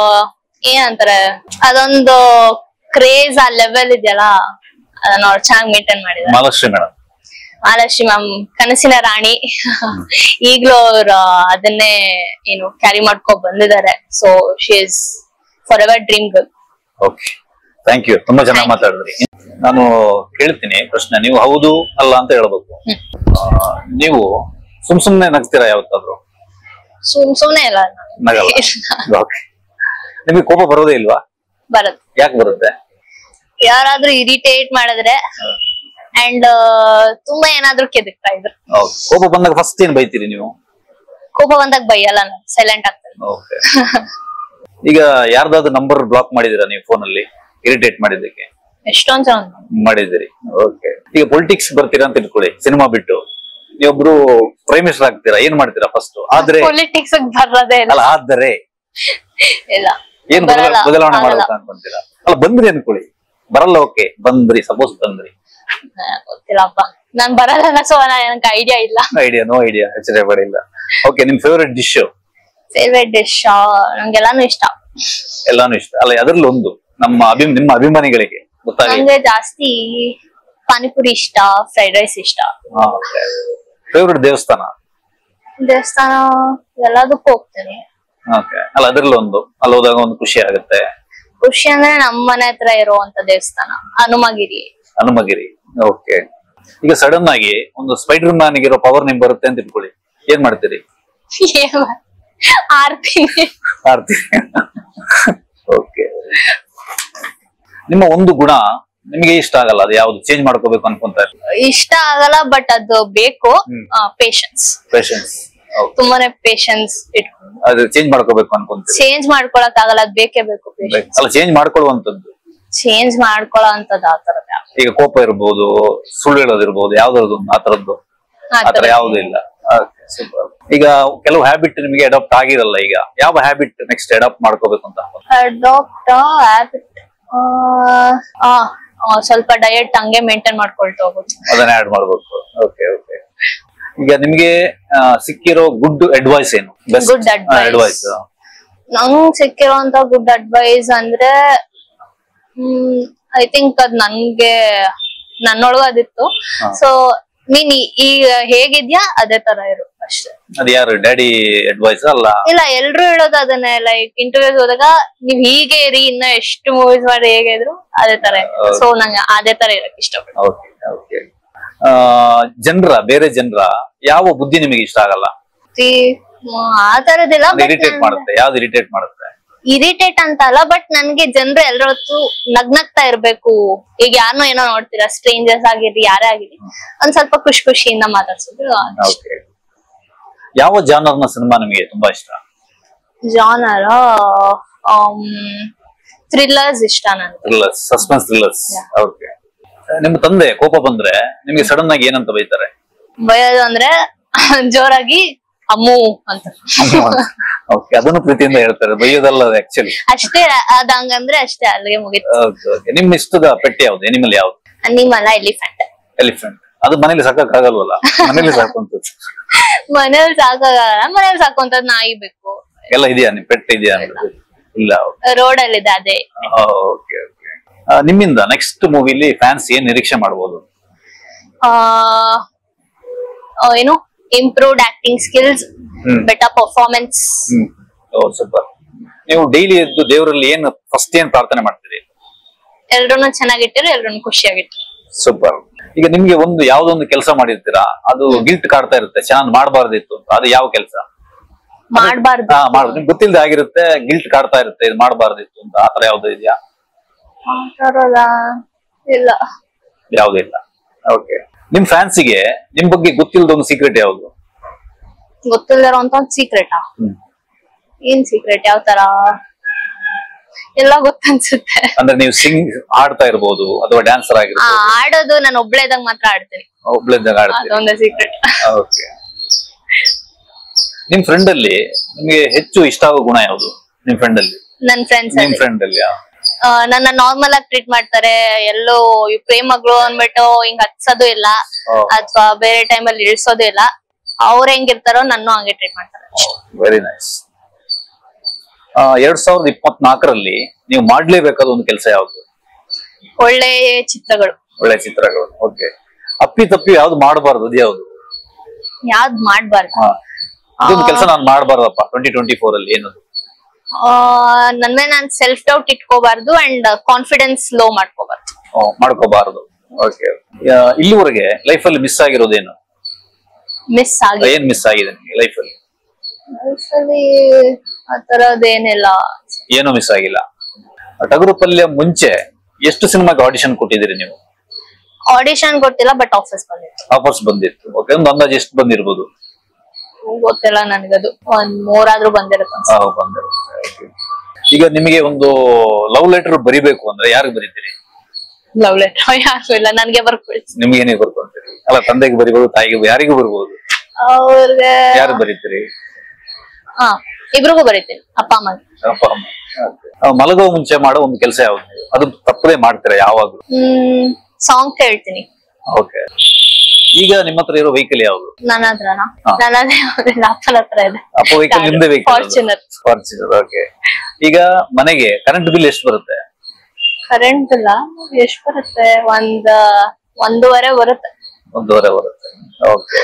[SPEAKER 1] ಏನಂತಾರೆ ಅದೊಂದು ಕ್ರೇಜ್ ಆ ಲೆವೆಲ್ ಇದೆಯಲ್ಲ, ಅದನ್ನ ಅವ್ರು ಚೆನ್ನಾಗಿ ಮೇಂಟೈನ್ ಮಾಡಿದ್ದಾರೆ.
[SPEAKER 2] ಮಹಾಲಕ್ಷ್ಮಿ ಮೇಡಮ್
[SPEAKER 1] ಮಹಾಲಕ್ಷ್ಮಿ ಮ್ಯಾಮ್ ಕನಸಿನ ರಾಣಿ. ಈಗ್ಲೂ ಅವ್ರು ಅದನ್ನೇ ಏನು ಕ್ಯಾರಿ ಮಾಡ್ಕೊ ಬಂದಿದ್ದಾರೆ. So she is forever dream girl.
[SPEAKER 2] Okay, thank you. ತುಂಬಾ ಚೆನ್ನಾಗಿ ಮಾತಾಡಿದ್ರಿ. ನಾನು ಕೇಳ್ತೀನಿ ಪ್ರಶ್ನೆ, ನೀವು ಹೌದು ಅಲ್ಲ ಅಂತ ಹೇಳ್ಬೇಕು. ನೀವು ಸುಮ್ ಸುಮ್ನೆ ನಗ್ತೀರಾ ಯಾವತ್ತಾದ್ರು?
[SPEAKER 1] ಸುಮ್ ಸುಮ್ನೆ ಇಲ್ಲ
[SPEAKER 2] ನಗಲ್ಲ. ಓಕೆ. ನಿಮಗೆ ಕೋಪ ಬರೋದೇ ಇಲ್ವಾ?
[SPEAKER 1] ಬರುತ್ತೆ.
[SPEAKER 2] ಯಾಕೆ ಬರುತ್ತೆ?
[SPEAKER 1] ಯಾರಾದ್ರೂ ಇರಿಟೇಟ್ ಮಾಡಿದ್ರೆ ಅಂಡ್ ತುಂಬಾ ಏನಾದ್ರೂ ಕೆದಕ್ತಾ ಇದ್ರು.
[SPEAKER 2] ಕೋಪ ಬಂದಾಗ ಫಸ್ಟ್ ಏನ್ ಬೈತೀರಿ ನೀವು?
[SPEAKER 1] ಕೋಪ ಬಂದಾಗ ಬೈಯಲ್ಲ, ನಾನು ಸೈಲೆಂಟ್ ಆಗ್ತೇನೆ.
[SPEAKER 2] ಓಕೆ. ಈಗ ಯಾರ್ದಾದ್ರು ನಂಬರ್ ಬ್ಲಾಕ್ ಮಾಡಿದೀರಾ ನೀವು ಫೋನ್ ಅಲ್ಲಿ ಇರಿಟೇಟ್ ಮಾಡಿದ್ದಕ್ಕೆ?
[SPEAKER 1] ಎಷ್ಟೊಂದ್ ಜನ
[SPEAKER 2] ಮಾಡಿದಿರಿ. ಓಕೆ. ಈಗ ಪೊಲಿಟಿಕ್ಸ್ ಬರ್ತೀರಾ ಅಂತ ಇಟ್ಕೊಳ್ಳಿ, ಸಿನಿಮಾ ಬಿಟ್ಟು ನೀವೊಬ್ರು ಪ್ರೈಮ್ ಮಿನಿಸ್ಟರ್ ಆಗ್ತೀರಾ, ಏನ್ ಮಾಡ್ತೀರಾ ಫಸ್ಟ್? ಆದ್ರೆ
[SPEAKER 1] ಪೊಲಿಟಿಕ್ಸ್ ಬರೋದೇ ಇಲ್ಲ.
[SPEAKER 2] ಅಲ್ಲ ಆದ್ರೆ
[SPEAKER 1] ಇಲ್ಲ
[SPEAKER 2] ಏನ್ ಬದಲಾವಣೆ ಮಾಡ್ಬೇಕು ಅನ್ಕೊಂತೀರಾ? ಅಲ್ಲ ಬಂದ್ರಿ ಅನ್ಕೊಳ್ಳಿ, ಬರಲ್ಲ. ಓಕೆ, ಬಂದ್ರಿ, ಸಪೋಸ್ ಬಂದ್ರಿ,
[SPEAKER 1] ಗೊತ್ತಿಲ್ಲಪ್ಪ, ನಾನ್ ಬರಲ್ಲ. ಸೊ ನನಗೆ ಐಡಿಯಾ ಇಲ್ಲ.
[SPEAKER 2] ಐಡಿಯಾ ನೋ ಐಡಿಯಾ ಹೆಚ್ಚೆ ಪಡಿಲ್ಲ. ಓಕೆ. ನಿಮ್ ಫೇವರೇಟ್ ಡಿಶ್?
[SPEAKER 1] ಫೇವರೇಟ್ ಡಿಶ್ ನಂಗೆಲ್ಲಾನು ಇಷ್ಟ.
[SPEAKER 2] ಎಲ್ಲಾನು ಇಷ್ಟ ಅಲ್ಲ, ಅದ್ರಲ್ಲಿ ಒಂದು ನಮ್ಮ ಅಭಿ ನಿಮ್ಮ ಅಭಿಮಾನಿಗಳಿಗೆ ಗೊತ್ತಾಗ.
[SPEAKER 1] ನಂಗೆ ಜಾಸ್ತಿ ಪಾನಿಪುರಿ ಇಷ್ಟ, ಫ್ರೈಡ್ ರೈಸ್ ಇಷ್ಟ.
[SPEAKER 2] ಫೇವರೇಟ್ ದೇವಸ್ಥಾನ?
[SPEAKER 1] ದೇವಸ್ಥಾನ ಎಲ್ಲದಕ್ಕೂ ಹೋಗ್ತೀನಿ.
[SPEAKER 2] ಓಕೆ. ಅಲ್ಲ ಅದ್ರಲ್ಲಿ ಒಂದು ಅಲ್ಲಿ ಹೋದಾಗ ಒಂದು ಖುಷಿ ಆಗುತ್ತೆ.
[SPEAKER 1] ಖುಷಿ ಅಂದ್ರೆ ನಮ್ಮ ಮನೆ ಹತ್ರ ಇರುವಂತ ದೇವಸ್ಥಾನ ಹನುಮಗಿರಿ.
[SPEAKER 2] ಹನುಮಗಿರಿ. ಓಕೆ. ಈಗ ಸಡನ್ ಆಗಿ ಒಂದು ಸ್ಪೈಡರ್ ಮ್ಯಾನ್ ಇರೋ ಪವರ್ ನಿಮ್ ಬರುತ್ತೆ ಅಂತ ಇಟ್ಕೊಳ್ಳಿ, ಏನ್ ಮಾಡ್ತೀರಿ?
[SPEAKER 1] ಆರ್ತೀನಿ.
[SPEAKER 2] ಆರ್ತೀನಿ. ಓಕೆ. ನಿಮ್ಮ ಒಂದು ಗುಣ ನಿಮಗೆ ಇಷ್ಟ ಆಗಲ್ಲ, ಅದು ಯಾವ್ದು ಚೇಂಜ್ ಮಾಡ್ಕೋಬೇಕು ಅನ್ಕೊಂತ?
[SPEAKER 1] ಇಷ್ಟ ಆಗಲ್ಲ, ಬಟ್ ಅದು ಬೇಕು. ಪೇಷನ್ಸ್.
[SPEAKER 2] ಪೇಷನ್ಸ್.
[SPEAKER 1] ತುಂಬಾನೇ ಪೇಷನ್ಸ್ ಇಟ್ಕೊಂಡು
[SPEAKER 2] ಅದು ಚೇಂಜ್ ಮಾಡ್ಕೋಬೇಕು ಅನ್ಕೊಂತ?
[SPEAKER 1] ಚೇಂಜ್ ಮಾಡ್ಕೊಳಕ್ ಆಗಲ್ಲ, ಅದ್ ಬೇಕೇ ಬೇಕು.
[SPEAKER 2] ಅಲ್ಲ, ಚೇಂಜ್ ಮಾಡ್ಕೊಳ್ಳುವಂತದ್ದು.
[SPEAKER 1] ಚೇಂಜ್ ಮಾಡ್ಕೊಳ್ಳೋ ಅಂತದ್ದು ಆತರದ.
[SPEAKER 2] ಈಗ ಕೋಪ ಇರ್ಬೋದು, ಸುಳ್ಳು ಹೇಳೋದಿರ್ಬೋದು, ಯಾವ್ದಾದ್ರು ಆತರದ್ದು? ಆತರ ಯಾವ್ದು ಇಲ್ಲ. ಈಗ ಕೆಲವು ಹ್ಯಾಬಿಟ್ ನಿಮಗೆ ಅಡಾಪ್ಟ್ ಆಗಿರಲ್ಲ, ಈಗ ಯಾವ ಹ್ಯಾಬಿಟ್ ನೆಕ್ಸ್ಟ್ ಅಡಾಪ್ಟ್ ಮಾಡ್ಕೋಬೇಕು ಅಂತ?
[SPEAKER 1] ಅಡಾಪ್ಟ್ ಹ್ಯಾಬಿಟ್ ಸ್ವಲ್ಪ ಡಯಟ್ ಹಂಗೆ ಮೇಂಟೈನ್ ಮಾಡ್ಕೊಳ್ತಾ ಹೋಗೋದು,
[SPEAKER 2] ಅದನ್ನ ಆಡ್ ಮಾಡ್ಬೇಕು. Okay okay. ಈಗ ನಿಮ್ಗೆ ಸಿಕ್ಕಿರೋ ಗುಡ್ ಅಡ್ವೈಸ್ ಏನು?
[SPEAKER 1] ಗುಡ್ ಅಡ್ವೈಸ್ ನಂಗ್ ಸಿಕ್ಕಿರೋಂತ ಗುಡ್ ಅಡ್ವೈಸ್ ಅಂದ್ರೆ ಹ್ಮ್ ಐ ಥಿಂಕ್ ಅದ್ ನನ್ಗೆ ನನ್ನೊಳಗ ಅದಿತ್ತು. ಸೊ ನೀನ್ ಈಗ ಹೇಗಿದ್ಯಾ ಅದೇ ತರ ಇರು ಅಷ್ಟೇ.
[SPEAKER 2] ಅದ್ ಯಾರು ಡ್ಯಾಡಿ ಅಡ್ವೈಸ್ ಅಲ್ಲ? ಇಲ್ಲ,
[SPEAKER 1] ಎಲ್ರು ಹೇಳೋದು ಅದನ್ನೇ. ಲೈಕ್ ಇಂಟರ್ವ್ಯೂಸ್ ಹೋದಾಗ ನೀವ್ ಹೀಗೆ ಇರಿ, ಇನ್ನ ಎಷ್ಟು ಮೂವೀಸ್ ಮಾಡಿ ಹೇಗೆ ಇದ್ರು ಅದೇ ತರ. ಸೊ ನಂಗೆ ಅದೇ ತರ ಇರಕ್ ಇಷ್ಟಪಡ್ತೀನಿ.
[SPEAKER 2] ಜನರ ಬೇರೆ ಜನರ ಯಾವ ಬುದ್ಧಿ ನಿಮಗೆ ಇಷ್ಟ ಆಗಲ್ಲ?
[SPEAKER 1] ಆ ತರದಿಲ್ಲ.
[SPEAKER 2] ಇರಿಟೇಟ್ ಮಾಡುತ್ತೆ? ಯಾವ್ದು ಇರಿಟೇಟ್ ಮಾಡುತ್ತೆ?
[SPEAKER 1] ಇರಿಟೇಟ್ ಅಂತ ಅಲ್ಲ, ಬಟ್ ನನ್ಗೆ ಜನರು ಎಲ್ಲರ ಹೊತ್ತು ನಗ್ನಗ್ತಾ ಇರ್ಬೇಕು. ಈಗ ಯಾರನ್ನೋ ಏನೋ ನೋಡ್ತೀರಾ, ಸ್ಟ್ರೇಂಜರ್ಸ್ ಆಗಿರ್ಲಿ ಯಾರೇ ಆಗಿರ್ಲಿ, ಒಂದ್ ಸ್ವಲ್ಪ ಖುಷಿ ಖುಷಿಯಿಂದ ಮಾತಾಡ್ಸೋದು.
[SPEAKER 2] ಯಾವ ಜಾನರ್ನ ಸಿನಿಮಾ ನಿಮಗೆ ತುಂಬಾ ಇಷ್ಟ?
[SPEAKER 1] ಜಾನರ್ ಥ್ರಿಲ್ಲರ್ಸ್ ಇಷ್ಟ ನನ್ಗೆ.
[SPEAKER 2] Thrillers, suspense thrillers. ಓಕೆ. ನಿಮ್ಮ ತಂದೆ ಕೋಪ ಬಂದ್ರೆ ನಿಮ್ಗೆ ಸಡನ್ ಆಗಿ ಏನಂತ ಬೈತಾರೆ?
[SPEAKER 1] ಬೈಯೋದು ಅಂದ್ರೆ ಜೋರಾಗಿ ಅಮ್ಮು ಅಂತ.
[SPEAKER 2] ಓಕೆ. ಅದನ್ನು ಪ್ರೀತಿಯಿಂದ ಹೇಳ್ತಾರೆ, ಬೈಯೋದಲ್ಲ ಆಕ್ಚುಲಿ.
[SPEAKER 1] ಅಷ್ಟೇ, ಅದ ಹಂಗಂದ್ರೆ ಅಷ್ಟೇ, ಅಲ್ಲಿಗೆ ಮುಗಿತು.
[SPEAKER 2] ನಿಮ್ ಇಷ್ಟದ ಪೆಟ್ ಯಾವ್ದು? ಎನಿಮಲ್ ಯಾವ್ದು?
[SPEAKER 1] Animal elephant.
[SPEAKER 2] ಎಲಿಫೆಂಟ್. ಅದು ಮನೇಲಿ ಸಾಕಕ್ ಆಗಲ್ವಲ್ಲ? ಮನೇಲಿ ಸಾಕುವಂತದ್ದು.
[SPEAKER 1] ಮನೇಲಿ ಸಾಕಾಗಲ್ಲ, ಮನೇಲಿ ಸಾಕುವಂತದ್ ನಾಯಿ ಬೇಕು.
[SPEAKER 2] ಎಲ್ಲ ಇದೆಯಾ? ನಿಮ್ ಪೆಟ್ ಇದೆಯಾ? ಇಲ್ಲ,
[SPEAKER 1] ರೋಡ್ ಅಲ್ಲಿ ಇದೆ ಅದೇ.
[SPEAKER 2] Okay okay. ನಿಮ್ಮಿಂದ ನೆಕ್ಸ್ಟ್ ಮೂವಿಲಿ ಫ್ಯಾನ್ಸ್ ಏನ್ ನಿರೀಕ್ಷೆ ಮಾಡಬಹುದು?
[SPEAKER 1] ಏನು improved acting skills, better performance.
[SPEAKER 2] Super. ನೀವು ಡೈಲಿ ಎದ್ದು ದೇವರಲ್ಲಿ ಏನು ಫಸ್ಟ್ ಏನ್ ಪ್ರಾರ್ಥನೆ ಮಾಡ್ತೀರಿ?
[SPEAKER 1] ಎಲ್ರೂನು ಚೆನ್ನಾಗಿಟ್ಟಿರು, ಎಲ್ರೂನು ಖುಷಿಯಾಗಿಟ್ಟು.
[SPEAKER 2] ಸೂಪರ್. ಈಗ ನಿಮ್ಗೆ ಒಂದು ಯಾವ್ದೊಂದು ಕೆಲಸ ಮಾಡಿರ್ತೀರಾ, ಅದು ಗಿಲ್ಟ್ ಕಾಡ್ತಾ ಇರುತ್ತೆ, ಚೆನ್ನಾಗಿ ಮಾಡಬಾರ್ದಿತ್ತು ಅಂತ, ಅದು ಯಾವ ಕೆಲಸ?
[SPEAKER 1] ಮಾಡಬಾರ್ದು.
[SPEAKER 2] ಹಾ ಮಾಡ್ಬೋದು, ನಿಮ್ಗೆ ಗೊತ್ತಿಲ್ಲದೆ ಆಗಿರುತ್ತೆ, ಗಿಲ್ಟ್ ಕಾಡ್ತಾ ಇರುತ್ತೆ, ಇದು ಮಾಡಬಾರ್ದಿತ್ತು ಅಂತ, ಆತರ ಯಾವ್ದು ಇದೆಯಾ?
[SPEAKER 1] ಇಲ್ಲ,
[SPEAKER 2] ಯಾವ್ದು ಇಲ್ಲ. ಓಕೆ. ನಿಮ್ ಫ್ಯಾನ್ಸಿಗೆ ನಿಮ್ ಬಗ್ಗೆ ಗೊತ್ತಿಲ್ಲದ ಒಂದು ಸೀಕ್ರೆಟ್ ಯಾವ್ದು?
[SPEAKER 1] ಗೊತ್ತಿಲ್ಲದಿರೋ ಅಂತ ಒಂದು ಸೀಕ್ರೆಟಾ? ಏನ್ ಸೀಕ್ರೆಟ್? ಯಾವ ತರ? ಎಲ್ಲ ಗೊತ್ತನ್ಸುತ್ತೆ.
[SPEAKER 2] ಅಂದ್ರೆ ನೀವು ಸಿಂಗ್ ಆಡ್ತಾ ಇರ್ಬೋದು ಅಥವಾ ಡ್ಯಾನ್ಸರ್ ಆಗಿರ್ಬೋದು.
[SPEAKER 1] ಆಡೋದು ನಾನು ಒಬ್ಳೇದಾಗ ಮಾತ್ರ ಆಡ್ತೀನಿ.
[SPEAKER 2] ಒಬ್ಳೇದಾಗ ಆಡ್ತೀನಿ,
[SPEAKER 1] ಅದೊಂದೇ ಸೀಕ್ರೆಟ್.
[SPEAKER 2] ಓಕೆ. ನಿಮ್ ಫ್ರೆಂಡ್ ಅಲ್ಲಿ ನಿಮ್ಗೆ ಹೆಚ್ಚು ಇಷ್ಟ ಆಗೋ ಗುಣ ಯಾವುದು ನಿಮ್ ಫ್ರೆಂಡ್ ಅಲ್ಲಿ?
[SPEAKER 1] ನನ್ ಫ್ರೆಂಡ್ಸ್
[SPEAKER 2] ನಿಮ್ ಫ್ರೆಂಡ್ ಅಲ್ಲಿ
[SPEAKER 1] ನನ್ನ ನಾರ್ಮಲ್ ಆಗಿ ಟ್ರೀಟ್ ಮಾಡ್ತಾರೆ. ಎಲ್ಲೋ ಪ್ರೇಮಗಳು ಅಂದ್ಬಿಟ್ಟು ಹಿಂಗ್ ಹತ್ಸೋದು ಇಲ್ಲ, ಅಥವಾ ಬೇರೆ ಟೈಮ್ ಅಲ್ಲಿ ಇಳಿಸೋದು ಇಲ್ಲ. ಅವ್ರ ಹೆಂಗಿರ್ತಾರೋ ನನ್ನ ಹಂಗೆ ಟ್ರೀಟ್ ಮಾಡ್ತಾರೆ.
[SPEAKER 2] Very nice. ಎರಡ್ ಸಾವಿರದ ಇಪ್ಪತ್ನಾಲ್ಕರಲ್ಲಿ ನೀವು ಮಾಡ್ಲೇಬೇಕಾದ ಒಂದು ಕೆಲಸ ಯಾವ್ದು?
[SPEAKER 1] ಒಳ್ಳೆ ಚಿತ್ರಗಳು.
[SPEAKER 2] ಒಳ್ಳೆ ಚಿತ್ರಗಳು. ಓಕೆ. ಅಪ್ಪಿ ತಪ್ಪಿ ಯಾವ್ದು ಮಾಡಬಾರ್ದು, ಅದು ಯಾವ್ದು?
[SPEAKER 1] ಯಾವ್ದು ಮಾಡ್ಬಾರ್ದು?
[SPEAKER 2] ಇದೊಂದು ಕೆಲಸ ನಾನು ಮಾಡಬಾರ್ದಪ್ಪ ಟ್ವೆಂಟಿ ಟ್ವೆಂಟಿ ಫೋರ್ ಅಲ್ಲಿ ಏನದು?
[SPEAKER 1] ನನ್ ಮೇಲೆ ನಾನ್ ಸೆಲ್ಫ್ ಡೌಟ್ ಇಟ್ಕೋಬಾರ್ದು ಅಂಡ್ ಕಾನ್ಫಿಡೆನ್ಸ್ ಲೋ ಮಾಡ್ಕೋಬಾರ್ದು.
[SPEAKER 2] ಮಾಡ್ಕೋಬಾರ್ದು. ಓಕೆ. ಇಲ್ಲಿವರೆಗೆ ಲೈಫ್ ಅಲ್ಲಿ ಮಿಸ್ ಆಗಿರೋದೇನು?
[SPEAKER 1] ಮಿಸ್ ಆಗಿ
[SPEAKER 2] ಏನ್ ಮಿಸ್ ಆಗಿದೆ ಲೈಫ್ ಅಲ್ಲಿ?
[SPEAKER 1] ಲೈಫ್ ಅಲ್ಲಿ ಆತರದೇನಿಲ್ಲ,
[SPEAKER 2] ಏನು ಮಿಸ್ ಆಗಿಲ್ಲ. ಟಗರು ಪಲ್ಯ ಮುಂಚೆ ಎಷ್ಟು ಸಿನಿಮಾಗೆ ಆಡಿಷನ್ ಕೊಟ್ಟಿದ್ದೀರಿ ನೀವು?
[SPEAKER 1] ಆಡಿಷನ್ ಕೊಟ್ಟಿಲ್ಲ, ಬಟ್ ಆಫರ್ಸ್ ಬಂದಿತ್ತು.
[SPEAKER 2] ಆಫರ್ಸ್ ಬಂದಿತ್ತು. ಓಕೆ. ಒಂದು ಅಂದಾಜು ಎಷ್ಟು ಬಂದಿರ್ಬೋದು?
[SPEAKER 1] ಗೊತ್ತಿಲ್ಲ ನನಗದು. ಒಂದ್ ಮೂರಾದ್ರೂ ಬಂದಿರುತ್ತೆ.
[SPEAKER 2] ಈಗ ನಿಮಗೆ ಒಂದು ಲವ್ ಲೆಟರ್ ಬರಿಬೇಕು ಅಂದ್ರೆ ಯಾರಿಗೆ ಬರೀತೀರಿ?
[SPEAKER 1] ಲವ್ ಲೆಟರ್ ಯಾರಿಗೂ ಇಲ್ಲ, ನನ್ಗೆ ಬರ್ಕೊಳ್ತೀನಿ.
[SPEAKER 2] ನಿಮ್ಗೆ ಏನೇ ಬರ್ಕೊಂತೀರಿ? ಅಲ್ಲ, ತಂದೆಗೆ ಬರಿಬಹುದು, ತಾಯಿಗೆ, ಯಾರಿಗೂ ಬರ್ಬೋದು.
[SPEAKER 1] ಅವ್ರಿಗೆ
[SPEAKER 2] ಯಾರು ಬರೀತೀರಿ?
[SPEAKER 1] ಹಾ, ಇಬ್ರಿಗೂ ಬರೀತೀನಿ, ಅಪ್ಪ ಅಮ್ಮ.
[SPEAKER 2] ಅಪ್ಪ ಅಮ್ಮ. ಮಲಗೋ ಮುಂಚೆ ಮಾಡೋ ಒಂದು ಕೆಲಸ ಯಾವ್ದು? ಅದು ತಪ್ಪದೇ ಮಾಡ್ತೀರಾ ಯಾವಾಗ್ಲೂ?
[SPEAKER 1] ಹ್ಮ್ ಸಾಂಗ್ ಕೇಳ್ತೀನಿ.
[SPEAKER 2] ಓಕೆ. ಈಗ ನಿಮ್ಮ ಹತ್ರ ಇರೋ ವೆಹಿಕಲ್ ಯಾವ್ದು?
[SPEAKER 1] ನನ್ನ ಹತ್ರನಾ? ನನ್ನದೇ ಅಪ್ಪನ ಹತ್ರ ಇದೆ.
[SPEAKER 2] ಅಪ್ಪ ವೆಹಿಕಲ್ ನಿಮ್ದೇ ವೆಹಿಕಲ್?
[SPEAKER 1] ಫಾರ್ಚುನರ್.
[SPEAKER 2] ಫಾರ್ಚುನರ್. ಓಕೆ. ಈಗ ಮನೆಗೆ ಕರೆಂಟ್ ಬಿಲ್ ಎಷ್ಟು ಬರುತ್ತೆ?
[SPEAKER 1] ಕರೆಂಟ್ ಇಲ್ಲ ಎಷ್ಟು ಬರುತ್ತೆ? ಒಂದ್ ಒಂದೂವರೆ ಬರುತ್ತೆ.
[SPEAKER 2] ಒಂದೂವರೆ ಬರುತ್ತೆ. ಓಕೆ.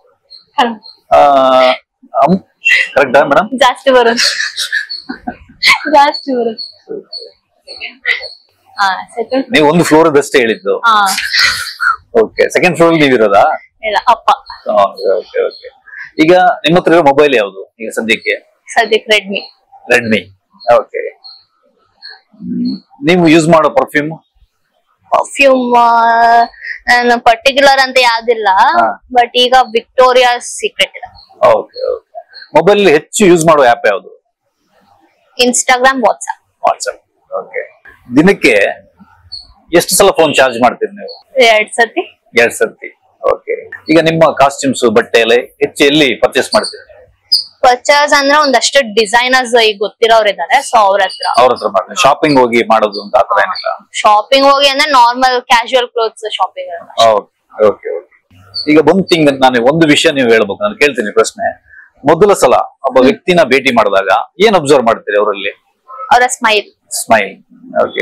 [SPEAKER 2] ಕರೆಕ್ಟಾ ಮೇಡಮ್?
[SPEAKER 1] ಜಾಸ್ತಿ ಬರುತ್ತೆ, ಜಾಸ್ತಿ ಬರುತ್ತೆ.
[SPEAKER 2] ನೀವು ಒಂದು ಫ್ಲೋರ್ ಅಷ್ಟೇ ಹೇಳಿದ್ದು. ಓಕೆ. ಸೆಕೆಂಡ್ ಫ್ಲೋರ್ ನೀವಿರೋದಾ?
[SPEAKER 1] ಇಲ್ಲ, ಅಪ್ಪ.
[SPEAKER 2] Okay okay. ಈಗ ನಿಮ್ಮ ಹತ್ರ ಇರೋ ಮೊಬೈಲ್ ಯಾವುದು ಈಗ ಸದ್ಯಕ್ಕೆ?
[SPEAKER 1] ಸದ್ಯಕ್ಕೆ ರೆಡ್ಮಿ.
[SPEAKER 2] ರೆಡ್ಮಿ. ಓಕೆ. ನೀವು ಯೂಸ್ ಮಾಡೋ ಪರ್ಫ್ಯೂಮ್?
[SPEAKER 1] ಪರ್ಫ್ಯೂಮ್ ಪರ್ಟಿಕ್ಯುಲರ್ ಅಂತ ಯಾವ್ದಿಲ್ಲ, ಬಟ್ ಈಗ ವಿಕ್ಟೋರಿಯಾ ಸೀಕ್ರೆಟ್ ಇದೆ.
[SPEAKER 2] Okay okay. ಮೊಬೈಲ್ ಹೆಚ್ಚು ಯೂಸ್ ಮಾಡೋ ಆಪ್ ಯಾವುದು?
[SPEAKER 1] Instagram, WhatsApp.
[SPEAKER 2] ವಾಟ್ಸ್ಆಪ್. ಓಕೆ. ದಿನಕ್ಕೆ ಎಷ್ಟು ಸಲ ಫೋನ್ ಚಾರ್ಜ್ ಮಾಡ್ತೀರಿ ನೀವು?
[SPEAKER 1] ಎರಡ್ ಸತಿ.
[SPEAKER 2] ಎರಡ್ ಸತಿ. ಓಕೆ. ಈಗ ನಿಮ್ಮ ಕಾಸ್ಟ್ಯೂಮ್ಸ್ ಬಟ್ಟೆ ಎಲ್ಲ ಹೆಚ್ಚು ಎಲ್ಲಿ ಪರ್ಚೇಸ್ ಮಾಡ್ತೀರಿ?
[SPEAKER 1] ಪರ್ಚೇಸ್ ಅಂದ್ರೆ ಒಂದಷ್ಟು ಡಿಸೈನರ್ಸ್ ಈಗ ಗೊತ್ತಿರೋರು ಇದಾರೆ, ಸೊ ಅವ್ರ ಹತ್ರ.
[SPEAKER 2] ಅವ್ರ ಹತ್ರ ಮಾಡ್ತೀವಿ. ಶಾಪಿಂಗ್ ಹೋಗಿ ಮಾಡೋದು ಅಂತ ಆತರ ಏನಿಲ್ಲ?
[SPEAKER 1] ಶಾಪಿಂಗ್ ಹೋಗಿ ಅಂದ್ರೆ normal casual clothes shopping.
[SPEAKER 2] Okay okay. ಈಗ ಒಂದು ತಿಂಗ್ ನಾನು ಒಂದು ವಿಷಯ ನೀವು ಹೇಳ್ಬೇಕು, ನಾನು ಕೇಳ್ತೀನಿ ಪ್ರಶ್ನೆ. ಮೊದಲ ಸಲ ಒಬ್ಬ ವ್ಯಕ್ತಿನ ಭೇಟಿ ಮಾಡಿದಾಗ ಏನ್ ಅಬ್ಸರ್ವ್ ಮಾಡ್ತೀರಿ ಅವರಲ್ಲಿ?
[SPEAKER 1] ಅವರ ಸ್ಮೈಲ್.
[SPEAKER 2] ಸ್ಮೈಲ್. ಓಕೆ.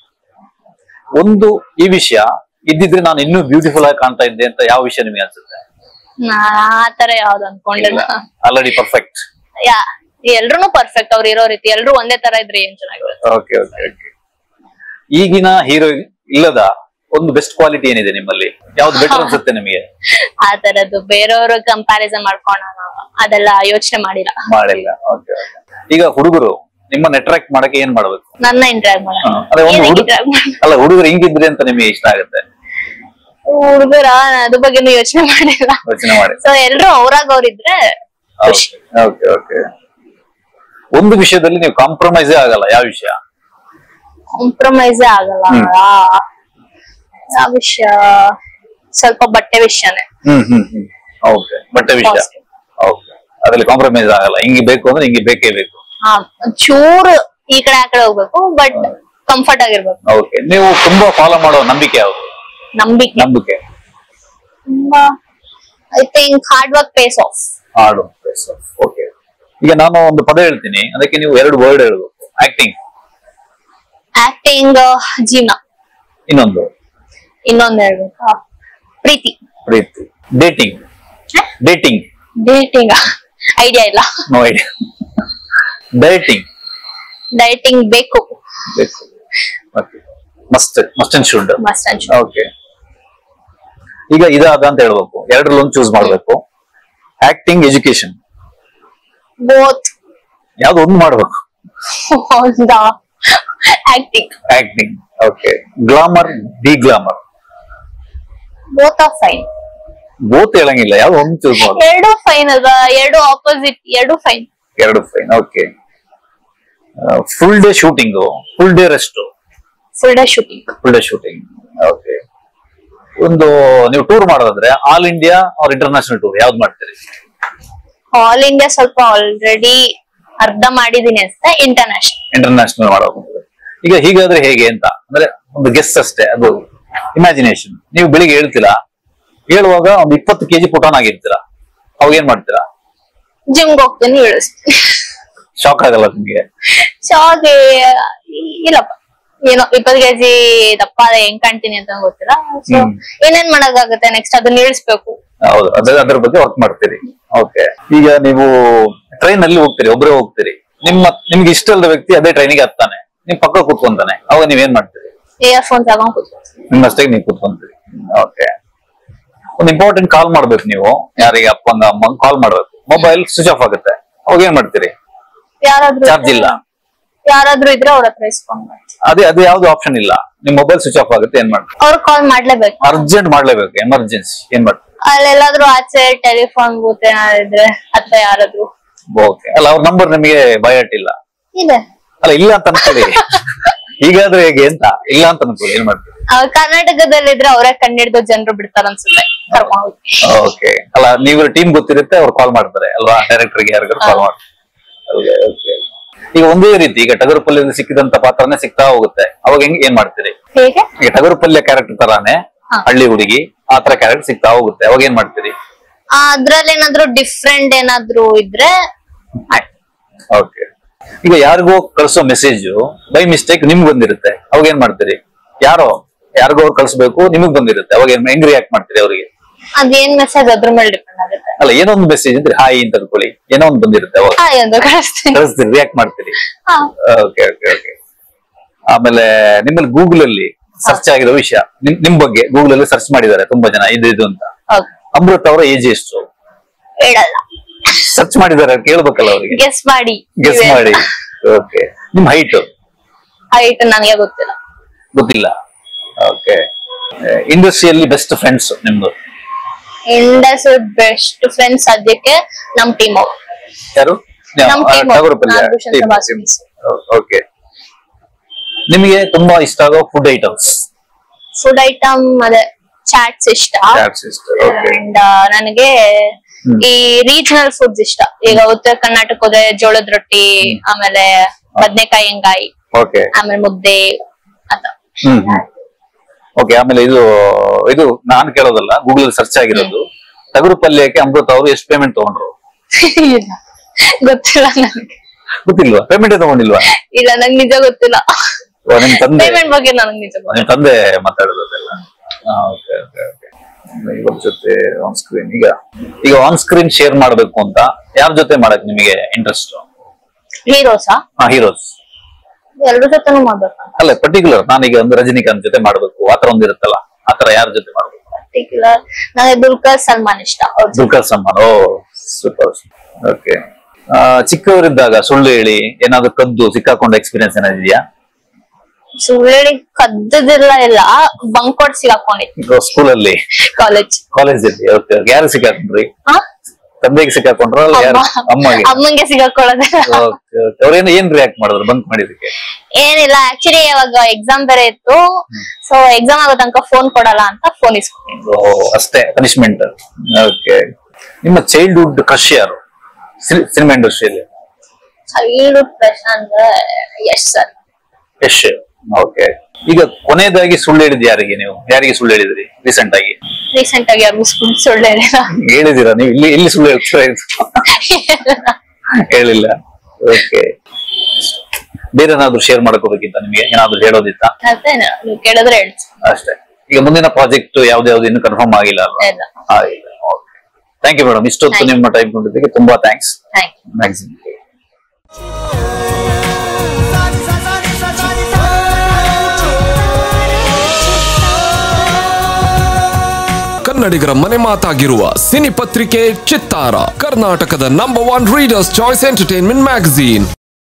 [SPEAKER 2] ಒಂದು ಈ ವಿಷಯ ಇದ್ದಿದ್ರೆ ನಾನು ಇನ್ನೂ ಬ್ಯೂಟಿಫುಲ್ ಆಗಿ ಕಾಣ್ತಾ ಇದ್ದೆ ಅಂತ ಯಾವ ವಿಷಯ ನಿಮ್ಗೆ ಅನ್ಸುತ್ತೆ?
[SPEAKER 1] ಆತರ ಯಾವ್ದು ಅನ್ಕೊಂಡಿಲ್ಲ.
[SPEAKER 2] Already perfect.
[SPEAKER 1] ಯಾ, ಎಲ್ರು ಪರ್ಫೆಕ್ಟ್ ಅವ್ರು ಇರೋ ರೀತಿ. ಎಲ್ರು ಒಂದೇ ತರ ಇದ್ರೆ ಏನ್ ಚೆನ್ನಾಗಿರುತ್ತೆ.
[SPEAKER 2] Okay okay okay. ಈಗಿನ ಹೀರೋ ಇಲ್ಲದ ಒಂದು ಬೆಸ್ಟ್ ಕ್ವಾಲಿಟಿ ಏನಿದೆ ನಿಮ್ಮಲ್ಲಿ? ಯಾವ್ದು ಬೆಟರ್ ಅನ್ಸುತ್ತೆ ನಿಮಗೆ?
[SPEAKER 1] ಆ ತರದ್ದು ಬೇರೆಯವ್ರ ಕಂಪ್ಯಾರಿಸನ್ ಮಾಡ್ಕೊಂಡ ಅದೆಲ್ಲ ಯೋಚನೆ ಮಾಡಿಲ್ಲ.
[SPEAKER 2] ಮಾಡಿಲ್ಲ. ಓಕೆ. ಈಗ ಹುಡುಗರು ನಿಮ್ಮನ್ನ ಅಟ್ರಾಕ್ಟ್ ಮಾಡಕ್ಕೆ ಏನ್ ಮಾಡ್ಬೇಕು?
[SPEAKER 1] ನನ್ನ ಇಂಟ್ರಾಕ್ಟ್ ಮಾಡ.
[SPEAKER 2] ಅಲ್ಲ, ಹುಡುಗರು ಹಿಂಗಿದ್ರೆ ಅಂತ ನಿಮಗೆ ಇಷ್ಟ ಆಗುತ್ತೆ?
[SPEAKER 1] ಹುಡುಗರ ಅದ್ರ ಬಗ್ಗೆ ಯೋಚನೆ ಮಾಡಿಲ್ಲ.
[SPEAKER 2] ಯೋಚನೆ ಮಾಡಿ.
[SPEAKER 1] ಸೊ ಎಲ್ರು ಅವ್ರಾಗ ಅವ್ರಿದ್ರೆ ಖುಷಿ.
[SPEAKER 2] Okay okay. ಒಂದು ವಿಷಯದಲ್ಲಿ ನೀವು ಕಾಂಪ್ರಮೈಸೇ ಆಗಲ್ಲ, ಯಾವ ವಿಷಯ?
[SPEAKER 1] ಕಾಂಪ್ರಮೈಸೇ ಆಗಲ್ಲ ಯಾವ ವಿಷಯ? ಸ್ವಲ್ಪ ಬಟ್ಟೆ ವಿಷಯನೇ.
[SPEAKER 2] Hmm hmm hmm. ಓಕೆ. ಬಟ್ಟೆ ವಿಷಯ. ಓಕೆ. ಅದ್ರಲ್ಲಿ ಕಾಂಪ್ರಮೈಸ್ ಆಗಲ್ಲ. ಹಿಂಗೆ ಬೇಕು ಅಂದ್ರೆ ಹಿಂಗೆ ಬೇಕೇ ಬೇಕು.
[SPEAKER 1] ಹಾ, ಚೂರು ಈ ಕಡೆ ಆ ಕಡೆ ಹೋಗ್ಬೇಕು, ಬಟ್ ಕಂಫರ್ಟ್ ಆಗಿರ್ಬೇಕು.
[SPEAKER 2] ಓಕೆ. ನೀವು ತುಂಬಾ ಫಾಲೋ ಮಾಡೋ ನಂಬಿಕೆ ಯಾವುದು?
[SPEAKER 1] ನಂಬಿಕೆ
[SPEAKER 2] ನಂಬಿಕೆ
[SPEAKER 1] ತುಂಬಾ I think hard work pays off.
[SPEAKER 2] Hard work pays off. Okay. ಈಗ ನಾನು ಒಂದು ಪದ ಹೇಳ್ತೀನಿ, ಅದಕ್ಕೆ ನೀವು ಎರಡು ವರ್ಡ್ ಹೇಳ್ಬೇಕು. ಆಕ್ಟಿಂಗ್.
[SPEAKER 1] ಆಕ್ಟಿಂಗ್ ಜೀವನ.
[SPEAKER 2] ಇನ್ನೊಂದು
[SPEAKER 1] ಇನ್ನೊಂದು ಹೇಳ್ಬೇಕಾ? ಪ್ರೀತಿ.
[SPEAKER 2] ಪ್ರೀತಿ. ಡೇಟಿಂಗ್. ಡೇಟಿಂಗ್
[SPEAKER 1] ಡೇಟಿಂಗ್ ಐಡಿಯಾ ಇಲ್ಲ.
[SPEAKER 2] No idea. ಡಯಟಿಂಗ್
[SPEAKER 1] ಡಯಟಿಂಗ್ ಬೇಕು.
[SPEAKER 2] ಬೇಕು. Must must and should.
[SPEAKER 1] Must and should.
[SPEAKER 2] Okay. ಈಗ ಇದಾದ ಅಂತ ಹೇಳ್ಬೇಕು, ಎರಡರಲ್ಲಿ ಒಂದು ಚೂಸ್ ಮಾಡ್ಬೇಕು. Acting, education,
[SPEAKER 1] both.
[SPEAKER 2] ಯಾವ್ದು ಒಂದು ಮಾಡ್ಬೇಕು.
[SPEAKER 1] Acting.
[SPEAKER 2] Acting. Okay. Glamour, deglamour.
[SPEAKER 1] Both are fine.
[SPEAKER 2] Both ಹೇಳಂಗಿಲ್ಲ, ಯಾವ್ದು ಒಂದು ಚೂಸ್ ಮಾಡ್ಬೇಕು.
[SPEAKER 1] ಎರಡು ಫೈನ್ ಅಲ್ವಾ, ಎರಡು ಆಪೋಸಿಟ್, ಎರಡು ಫೈನ್.
[SPEAKER 2] ಎರಡು fine. Okay. Full day shooting, full day rest.
[SPEAKER 1] Full day shooting.
[SPEAKER 2] Full day shooting. Okay. ಒಂದು ನೀವು ಟೂರ್ ಮಾಡೋದಾದ್ರೆ all India or international tour ಯಾವ್ದು ಮಾಡ್ತೀರಿ?
[SPEAKER 1] ಆಲ್ ಇಂಡಿಯಾ ಸ್ವಲ್ಪ ಆಲ್ರೆಡಿ ಅರ್ಧ ಮಾಡಿದೀನಿ ಅಂತ. ಇಂಟರ್ನ್ಯಾಷನಲ್.
[SPEAKER 2] ಇಂಟರ್ನ್ಯಾಷನಲ್ ಮಾಡೋದು. ಈಗ ಹೀಗಾದ್ರೆ ಹೇಗೆ ಅಂತ ಅಂದ್ರೆ ಒಂದು ಗೆಸ್ ಅಷ್ಟೇ, ಅದು ಇಮ್ಯಾಜಿನೇಷನ್. ನೀವು ಬೆಳಿಗ್ಗೆ ಹೇಳ್ತೀರಾ, ಹೇಳುವಾಗ ಒಂದು ಇಪ್ಪತ್ತು ಕೆಜಿ ಪುಟಾನ್ ಆಗಿರ್ತೀರಾ, ಅವಾಗ ಏನ್ ಮಾಡ್ತೀರಾ?
[SPEAKER 1] ಜಿಮ್ಗೆ ಹೋಗ್ತೀನಿ, ಇಳಿಸ್ತೀನಿ.
[SPEAKER 2] ಶಾಕ್ ಆಗಲ್ಲ ನಿಮ್ಗೆ?
[SPEAKER 1] ಶಾಕ್ ಇಲ್ಲಪ್ಪ, ಏನೋ ಇಪ್ಪತ್ತು ಕೆಜಿ ದಪ್ಪ ಅದ ಹೆಂಗ್ ಕಾಣ್ತೀನಿ ಅಂತ ಗೊತ್ತಿಲ್ಲ. ಸೊ ಏನೇನ್ ಮಾಡಕ್ಕಾಗುತ್ತೆ, ನೆಕ್ಸ್ಟ್ ಅದನ್ನ ಇಳಿಸ್ಬೇಕು.
[SPEAKER 2] ಹೌದು, ಅದ್ರ ಅದ್ರ ಬಗ್ಗೆ ವರ್ಕ್ ಮಾಡ್ತೀರಿ. ಓಕೆ. ಈಗ ನೀವು ಟ್ರೈನ್ ಅಲ್ಲಿ ಹೋಗ್ತೀರಿ, ಒಬ್ಬರೇ ಹೋಗ್ತೀರಿ, ನಿಮ್ಮ ನಿಮ್ಗೆ ಇಷ್ಟ ಇಲ್ಲದ ವ್ಯಕ್ತಿ ಅದೇ ಟ್ರೈನಿಗೆ ಹತ್ತಾನೆ, ನಿಮ್ ಪಕ್ಕ ಕೂತ್ಕೊಂತಾನೆ, ಅವಾಗ ನೀವೇನ್ ಮಾಡ್ತೀರಿ?
[SPEAKER 1] ಇಯರ್ಫೋನ್ ತಗೊಂಡ್ ಕೂತ್ಕೊಂತೀನಿ.
[SPEAKER 2] ನಿಮ್ಮಷ್ಟೇ ನೀವು ಕೂತ್ಕೊಂತೀರಿ. ಓಕೆ. ಒಂದು ಇಂಪಾರ್ಟೆಂಟ್ ಕಾಲ್ ಮಾಡ್ಬೇಕು ನೀವು, ಯಾರಿಗೆ ಅಪ್ಪಂಗ ಅಮ್ಮಂಗ್ ಕಾಲ್ ಮಾಡ್ಬೇಕು, ಮೊಬೈಲ್ ಸ್ವಿಚ್ ಆಫ್ ಆಗುತ್ತೆ, ಅವಾಗ ಏನ್ ಮಾಡ್ತೀರಿ?
[SPEAKER 1] ಯಾರಾದ್ರೂ
[SPEAKER 2] ಚಾರ್ಜ್ ಇಲ್ಲ,
[SPEAKER 1] ಯಾರಾದ್ರೂ ಇದ್ರೆ ಅವ್ರ ಹತ್ರ ಇಸ್ಕೊಂಡ್
[SPEAKER 2] ಅದೇ ಅದೇ ಯಾವ್ದು ಆಪ್ಷನ್ ಇಲ್ಲ, ನಿಮ್ ಮೊಬೈಲ್ ಸ್ವಿಚ್ ಆಫ್ ಆಗುತ್ತೆ, ಏನ್ ಮಾಡ್ತೀರಿ?
[SPEAKER 1] ಅವ್ರು ಕಾಲ್ ಮಾಡ್ಲೇಬೇಕು,
[SPEAKER 2] ಅರ್ಜೆಂಟ್ ಮಾಡ್ಲೇಬೇಕು, ಎಮರ್ಜೆನ್ಸಿ, ಏನ್ ಮಾಡ್ತೀರಿ?
[SPEAKER 1] ಅಲ್ಲೆಲ್ಲಾದ್ರೂ ಆಚೆ ಟೆಲಿಫೋನ್ ಬೂತ್ ಏನಾದ್ರೆ ಅಥವಾ ಯಾರಾದ್ರೂ.
[SPEAKER 2] ಓಕೆ. ಅಲ್ಲ, ಅವ್ರ ನಂಬರ್ ನಿಮಗೆ ಬಯಾಟ್ ಇಲ್ಲ?
[SPEAKER 1] ಇದೆ.
[SPEAKER 2] ಅಲ್ಲ, ಇಲ್ಲ ಅಂತ ಅನ್ಕೊಳ್ಳಿ. ಹೀಗಾದ್ರೆ ಹೇಗೆ ಅಂತ ಇಲ್ಲ ಅಂತ ಅನ್ಕೊಳ್ಳಿ, ಏನ್ ಮಾಡ್ತೀರಿ?
[SPEAKER 1] ಕರ್ನಾಟಕದಲ್ಲಿದ್ರೆ ಅವರೇ ಕಂಡಿಡ್ದು ಜನರು ಬಿಡ್ತಾರ ಅನ್ಸುತ್ತೆ, ಕರ್ಕೊಂಡು ಹೋಗಿ.
[SPEAKER 2] ಓಕೆ. ಅಲ್ಲ, ನೀವು ಟೀಮ್ ಗೊತ್ತಿರುತ್ತೆ, ಅವ್ರು ಕಾಲ್ ಮಾಡ್ತಾರೆ ಅಲ್ವಾ, ಡೈರೆಕ್ಟರ್ಗೆ ಯಾರಿಗಾರು ಕಾಲ್ ಮಾಡ್ತಾರೆ. ಈಗ ಒಂದೇ ರೀತಿ, ಈಗ ಟಗರು ಪಲ್ಯದಲ್ಲಿ ಸಿಕ್ಕಿದಂತ ಪಾತ್ರನೇ ಸಿಗ್ತಾ ಹೋಗುತ್ತೆ, ಅವಾಗ ಹೆಂಗ್ ಏನ್ ಮಾಡ್ತೀರಿ?
[SPEAKER 1] ಹೇಗೆ?
[SPEAKER 2] ಈಗ ಟಗರು ಪಲ್ಯ ಕ್ಯಾರೆಕ್ಟರ್ ತರಾನೇ ಹಳ್ಳಿ ಹುಡುಗಿ ಆತರ ಕ್ಯಾರೆಕ್ಟರ್ ಸಿಗ್ತಾ ಹೋಗುತ್ತೆ, ಅವಾಗ ಏನ್ ಮಾಡ್ತೀರಿ?
[SPEAKER 1] ಅದ್ರಲ್ಲಿ ಏನಾದ್ರು ಡಿಫ್ರೆಂಟ್ ಏನಾದ್ರು ಇದ್ರೆ.
[SPEAKER 2] ಓಕೆ. ಈಗ ಯಾರಿಗೋ ಕಳ್ಸೋ ಮೆಸೇಜ್ ಬೈ ಮಿಸ್ಟೇಕ್ ನಿಮ್ಗೆ ಬಂದಿರುತ್ತೆ, ಅವಾಗ ಏನ್ ಮಾಡ್ತೀರಿ? ಯಾರೋ ಯಾರಿಗೋ ಅವ್ರು ಕಳ್ಸ್ಬೇಕು, ನಿಮಗ್ ಬಂದಿರುತ್ತೆ, ಅವಾಗ ಏನ್ ಹೆಂಗ್ ರಿಯಾಕ್ಟ್ ಮಾಡ್ತೀರಿ ಅವ್ರಿಗೆ?
[SPEAKER 1] ಅದೇನ್ ಮೆಸೇಜ್ ಅದ್ರ ಮೇಲೆ ಡಿಪೆಂಡ್ ಆಗುತ್ತೆ.
[SPEAKER 2] ಅಲ್ಲ, ಏನೋ ಒಂದು ಮೆಸೇಜ್ ಅಂದ್ರೆ ಹಾಯ್ ಅಂತ ಅನ್ಕೊಳ್ಳಿ, ಏನೋ ಒಂದು ಬಂದಿರುತ್ತೆ, ಅವಾಗ ಕಳಿಸ್ತೀರಿ, ರಿಯಾಕ್ಟ್ ಮಾಡ್ತೀರಿ. Okay okay okay. ಆಮೇಲೆ ನಿಮ್ಮಲ್ಲಿ ಗೂಗಲ್ ಅಲ್ಲಿ ಸರ್ಚ್ ಆಗಿರೋ ವಿಷಯ, ನಿಮ್ ನಿಮ್ ಬಗ್ಗೆ ಗೂಗಲ್ ಅಲ್ಲಿ ಸರ್ಚ್ ಮಾಡಿದ್ದಾರೆ ತುಂಬಾ ಜನ, ಇದು ಇದು ಅಂತ. ಅಮೃತ್ ಅವರ ಏಜ್ ಎಷ್ಟು?
[SPEAKER 1] ಹೇಳಲ್ಲ.
[SPEAKER 2] ಸರ್ಚ್ ಮಾಡಿದ್ದಾರೆ, ಕೇಳ್ಬೇಕಲ್ಲ ಅವ್ರಿಗೆ.
[SPEAKER 1] ಗೆಸ್ ಮಾಡಿ.
[SPEAKER 2] ಗೆಸ್ ಮಾಡಿ. ಓಕೆ. ನಿಮ್ ಹೈಟ್?
[SPEAKER 1] ಹೈಟ್ ನನಗೆ ಗೊತ್ತಿಲ್ಲ.
[SPEAKER 2] ಗೊತ್ತಿಲ್ಲ. ಓಕೆ. ಇಂಡಸ್ಟ್ರಿಯಲ್ಲಿ ಬೆಸ್ಟ್ ಫ್ರೆಂಡ್ಸ್ ನಿಮ್ದು?
[SPEAKER 1] ಇಂಡಸ್ಟ್ರಿ ಬೆಸ್ಟ್ ಫ್ರೆಂಡ್ಸ್ ಸದ್ಯಕ್ಕೆ ನಮ್ ಟೀಮ್ ಅವರು.
[SPEAKER 2] ಯಾರು? ಓಕೆ. ನಿಮಗೆ ತುಂಬಾ ಇಷ್ಟ ಆಗೋ ಫುಡ್ ಐಟಮ್ಸ್?
[SPEAKER 1] ಫುಡ್ ಐಟಮ್ ಅದೇ ಚಾಟ್ಸ್ ಇಷ್ಟ. ಅಂಡ್ ನನಗೆ ಈ ರೀಜನಲ್ ಫುಡ್ಸ್ ಇಷ್ಟ. ಈಗ ಉತ್ತರ ಕರ್ನಾಟಕ ಹೋದ್ರೆ ಜೋಳದ ರೊಟ್ಟಿ, ಆಮೇಲೆ ಬದನೆಕಾಯಿ ಹೆಂಗಾಯಿ, ಆಮೇಲೆ ಮುದ್ದೆ ಅಂತ.
[SPEAKER 2] ಓಕೆ. ಆಮೇಲೆ ಇದು ಇದು ನಾನ್ ಕೇಳೋದಲ್ಲ, ಗೂಗಲ್ ಸರ್ಚ್ ಆಗಿರೋದು. ಟಗರು ಪಲ್ಯಕ್ಕೆ ಅಮೃತ ಅವರು ಎಷ್ಟು ಪೇಮೆಂಟ್ ತಗೊಂಡ್ರು?
[SPEAKER 1] ಗೊತ್ತಿಲ್ಲ ನನಗೆ.
[SPEAKER 2] ಗೊತ್ತಿಲ್ವಾ? ಪೇಮೆಂಟ್ ತಗೊಂಡಿಲ್ವಾ?
[SPEAKER 1] ಇಲ್ಲ, ನಂಗೆ ನಿಜ ಗೊತ್ತಿಲ್ಲ.
[SPEAKER 2] ನಿಮ್ ತಂದೆ
[SPEAKER 1] ಪೇಮೆಂಟ್ ಬಗ್ಗೆ ನನಗೆ ನಿಜ ಗೊತ್ತಿಲ್ಲ.
[SPEAKER 2] ನಿಮ್ ತಂದೆ ಮಾತಾಡೋದೆಲ್ಲ. Okay okay okay. ಇವ್ರ ಜೊತೆ ಆನ್ ಸ್ಕ್ರೀನ್, ಈಗ ಈಗ ಆನ್ ಸ್ಕ್ರೀನ್ ಶೇರ್ ಮಾಡ್ಬೇಕು ಅಂತ ಯಾರ ಜೊತೆ ಮಾಡಕ್ ನಿಮಗೆ ಇಂಟ್ರೆಸ್ಟ್?
[SPEAKER 1] ಹೀರೋಸಾ?
[SPEAKER 2] ಹಾ, ಹೀರೋಸ್.
[SPEAKER 1] ಎಲ್ರ ಜೊತೆನೂ ಮಾಡ್ಬೇಕು
[SPEAKER 2] ಅಲ್ಲ, ಪರ್ಟಿಕ್ಯುಲರ್ ನಾನೀಗ ಒಂದು ರಜನಿಕಾಂತ್ ಜೊತೆ ಮಾಡ್ಬೇಕು ಆತರ ಒಂದಿರುತ್ತಲ್ಲ, ಆತರ ಯಾರ ಜೊತೆ ಮಾಡ್ಬೇಕು?
[SPEAKER 1] ಪರ್ಟಿಕ್ಯುಲರ್ ನನಗೆ ದುಲ್ಕರ್ ಸಲ್ಮಾನ್ ಇಷ್ಟ.
[SPEAKER 2] Dulquer Salmaan. Oh super. Okay. ಚಿಕ್ಕವರಿದ್ದಾಗ ಸುಳ್ಳು ಹೇಳಿ ಏನಾದ್ರು ಕದ್ದು ಸಿಕ್ಕಾಕೊಂಡ ಎಕ್ಸ್ಪೀರಿಯನ್ಸ್ ಏನಾದಿದೆಯಾ?
[SPEAKER 1] ಸುಳ್ಳು ಹೇಳಿ ಕದ್ದದಿಲ್ಲ, ಇಲ್ಲ ಬಂಕ್ ಕೊಟ್ಟು ಸಿಕ್ಕಾಕೊಂಡಿದ್ದೆ ಸ್ಕೂಲಲ್ಲಿ. ಕಾಲೇಜ್
[SPEAKER 2] ಕಾಲೇಜಲ್ಲಿ. ಓಕೆ. ಯಾರು ಸಿಕ್ಕಾಕೊಂಡ್ರಿ? ತಂದೆಗೆ ಸಿಕ್ಕಾಕೊಂಡ್ರ? ಅಮ್ಮಗೆ?
[SPEAKER 1] ಅಮ್ಮಂಗೆ ಸಿಕ್ಕಾಕೊಳ್ಳೋದೇ.
[SPEAKER 2] ಅವ್ರೇನು ಏನ್ ರಿಯಾಕ್ಟ್ ಮಾಡಿದ್ರು ಬಂಕ್ ಮಾಡಿದಕ್ಕೆ?
[SPEAKER 1] ಏನಿಲ್ಲ, ಆಕ್ಚುಲಿ ಯಾವಾಗ ಎಕ್ಸಾಮ್ ಬೇರೆ ಇತ್ತು, ಸೊ ಎಕ್ಸಾಮ್ ಆಗೋ ತನಕ ಫೋನ್ ಕೊಡಲ್ಲ ಅಂತ ಫೋನ್ ಇಸ್ಕೊಂಡಿದ್ರು
[SPEAKER 2] ಅಷ್ಟೇ, ಪನಿಷ್ಮೆಂಟ್. ಓಕೆ. ನಿಮ್ಮ ಚೈಲ್ಡ್ಹುಡ್ ಕ್ರಶ್ ಯಾರು ಸಿನಿಮಾ ಇಂಡಸ್ಟ್ರಿಯಲ್ಲಿ?
[SPEAKER 1] ಚೈಲ್ಡ್ಹುಡ್ ಕ್ರಶ್ ಅಂದ್ರೆ ಯಶ್ ಸರ್.
[SPEAKER 2] ಯಶ್. ಓಕೆ. ಈಗ ಕೊನೆಯದಾಗಿ ಸುಳ್ಳು ಹೇಳಿದ್ ಯಾರಿಗೆ ನೀವು? ಯಾರಿಗೆ ಸುಳ್ಳು ಹೇಳಿದ್ರಿ ರೀಸೆಂಟ್ ಆಗಿ?
[SPEAKER 1] ರೀಸೆಂಟ್ ಆಗಿ ಯಾರಿಗೂ ಸುಳ್ಳು ಹೇಳಿಲ್ಲ. ಹೇಳಿದೀರಾ
[SPEAKER 2] ನೀವು? ಇಲ್ಲಿ ಇಲ್ಲಿ ಸುಳ್ಳು ಹೇಳ್ತೀರಾ? ಹೇಳಿಲ್ಲ. ಓಕೆ. ಬೇರೆ ಏನಾದ್ರು ಶೇರ್ ಮಾಡ್ಕೋಬೇಕಿತ್ತ ನಿಮಗೆ? ಏನಾದ್ರು ಹೇಳೋದಿತ್ತ?
[SPEAKER 1] ನೀವು ಕೇಳಿದ್ರೆ ಹೇಳ್ತೀನಿ
[SPEAKER 2] ಅಷ್ಟೇ. ಈಗ ಮುಂದಿನ ಪ್ರಾಜೆಕ್ಟ್ ಯಾವ್ದು ಯಾವ್ದು ಇನ್ನು ಕನ್ಫರ್ಮ್ ಆಗಿಲ್ಲ ಅಲ್ವಾ?
[SPEAKER 1] ಇಲ್ಲ.
[SPEAKER 2] ಆಗಿಲ್ಲ. ಓಕೆ. Thank you madam. ಇಷ್ಟೊತ್ತು ನಿಮ್ಮ ಟೈಮ್ ಕೊಟ್ಟಿದ್ದಕ್ಕೆ ತುಂಬಾ ಥ್ಯಾಂಕ್ಸ್. ಮ್ಯಾಕ್ಸಿಮಮ್
[SPEAKER 4] ಕನ್ನಡಿಗರ ಮನೆ ಮಾತಾಗಿರುವ ಸಿನಿ ಪತ್ರಿಕೆ ಚಿತ್ತಾರ, ಕರ್ನಾಟಕದ number one readers choice entertainment magazine.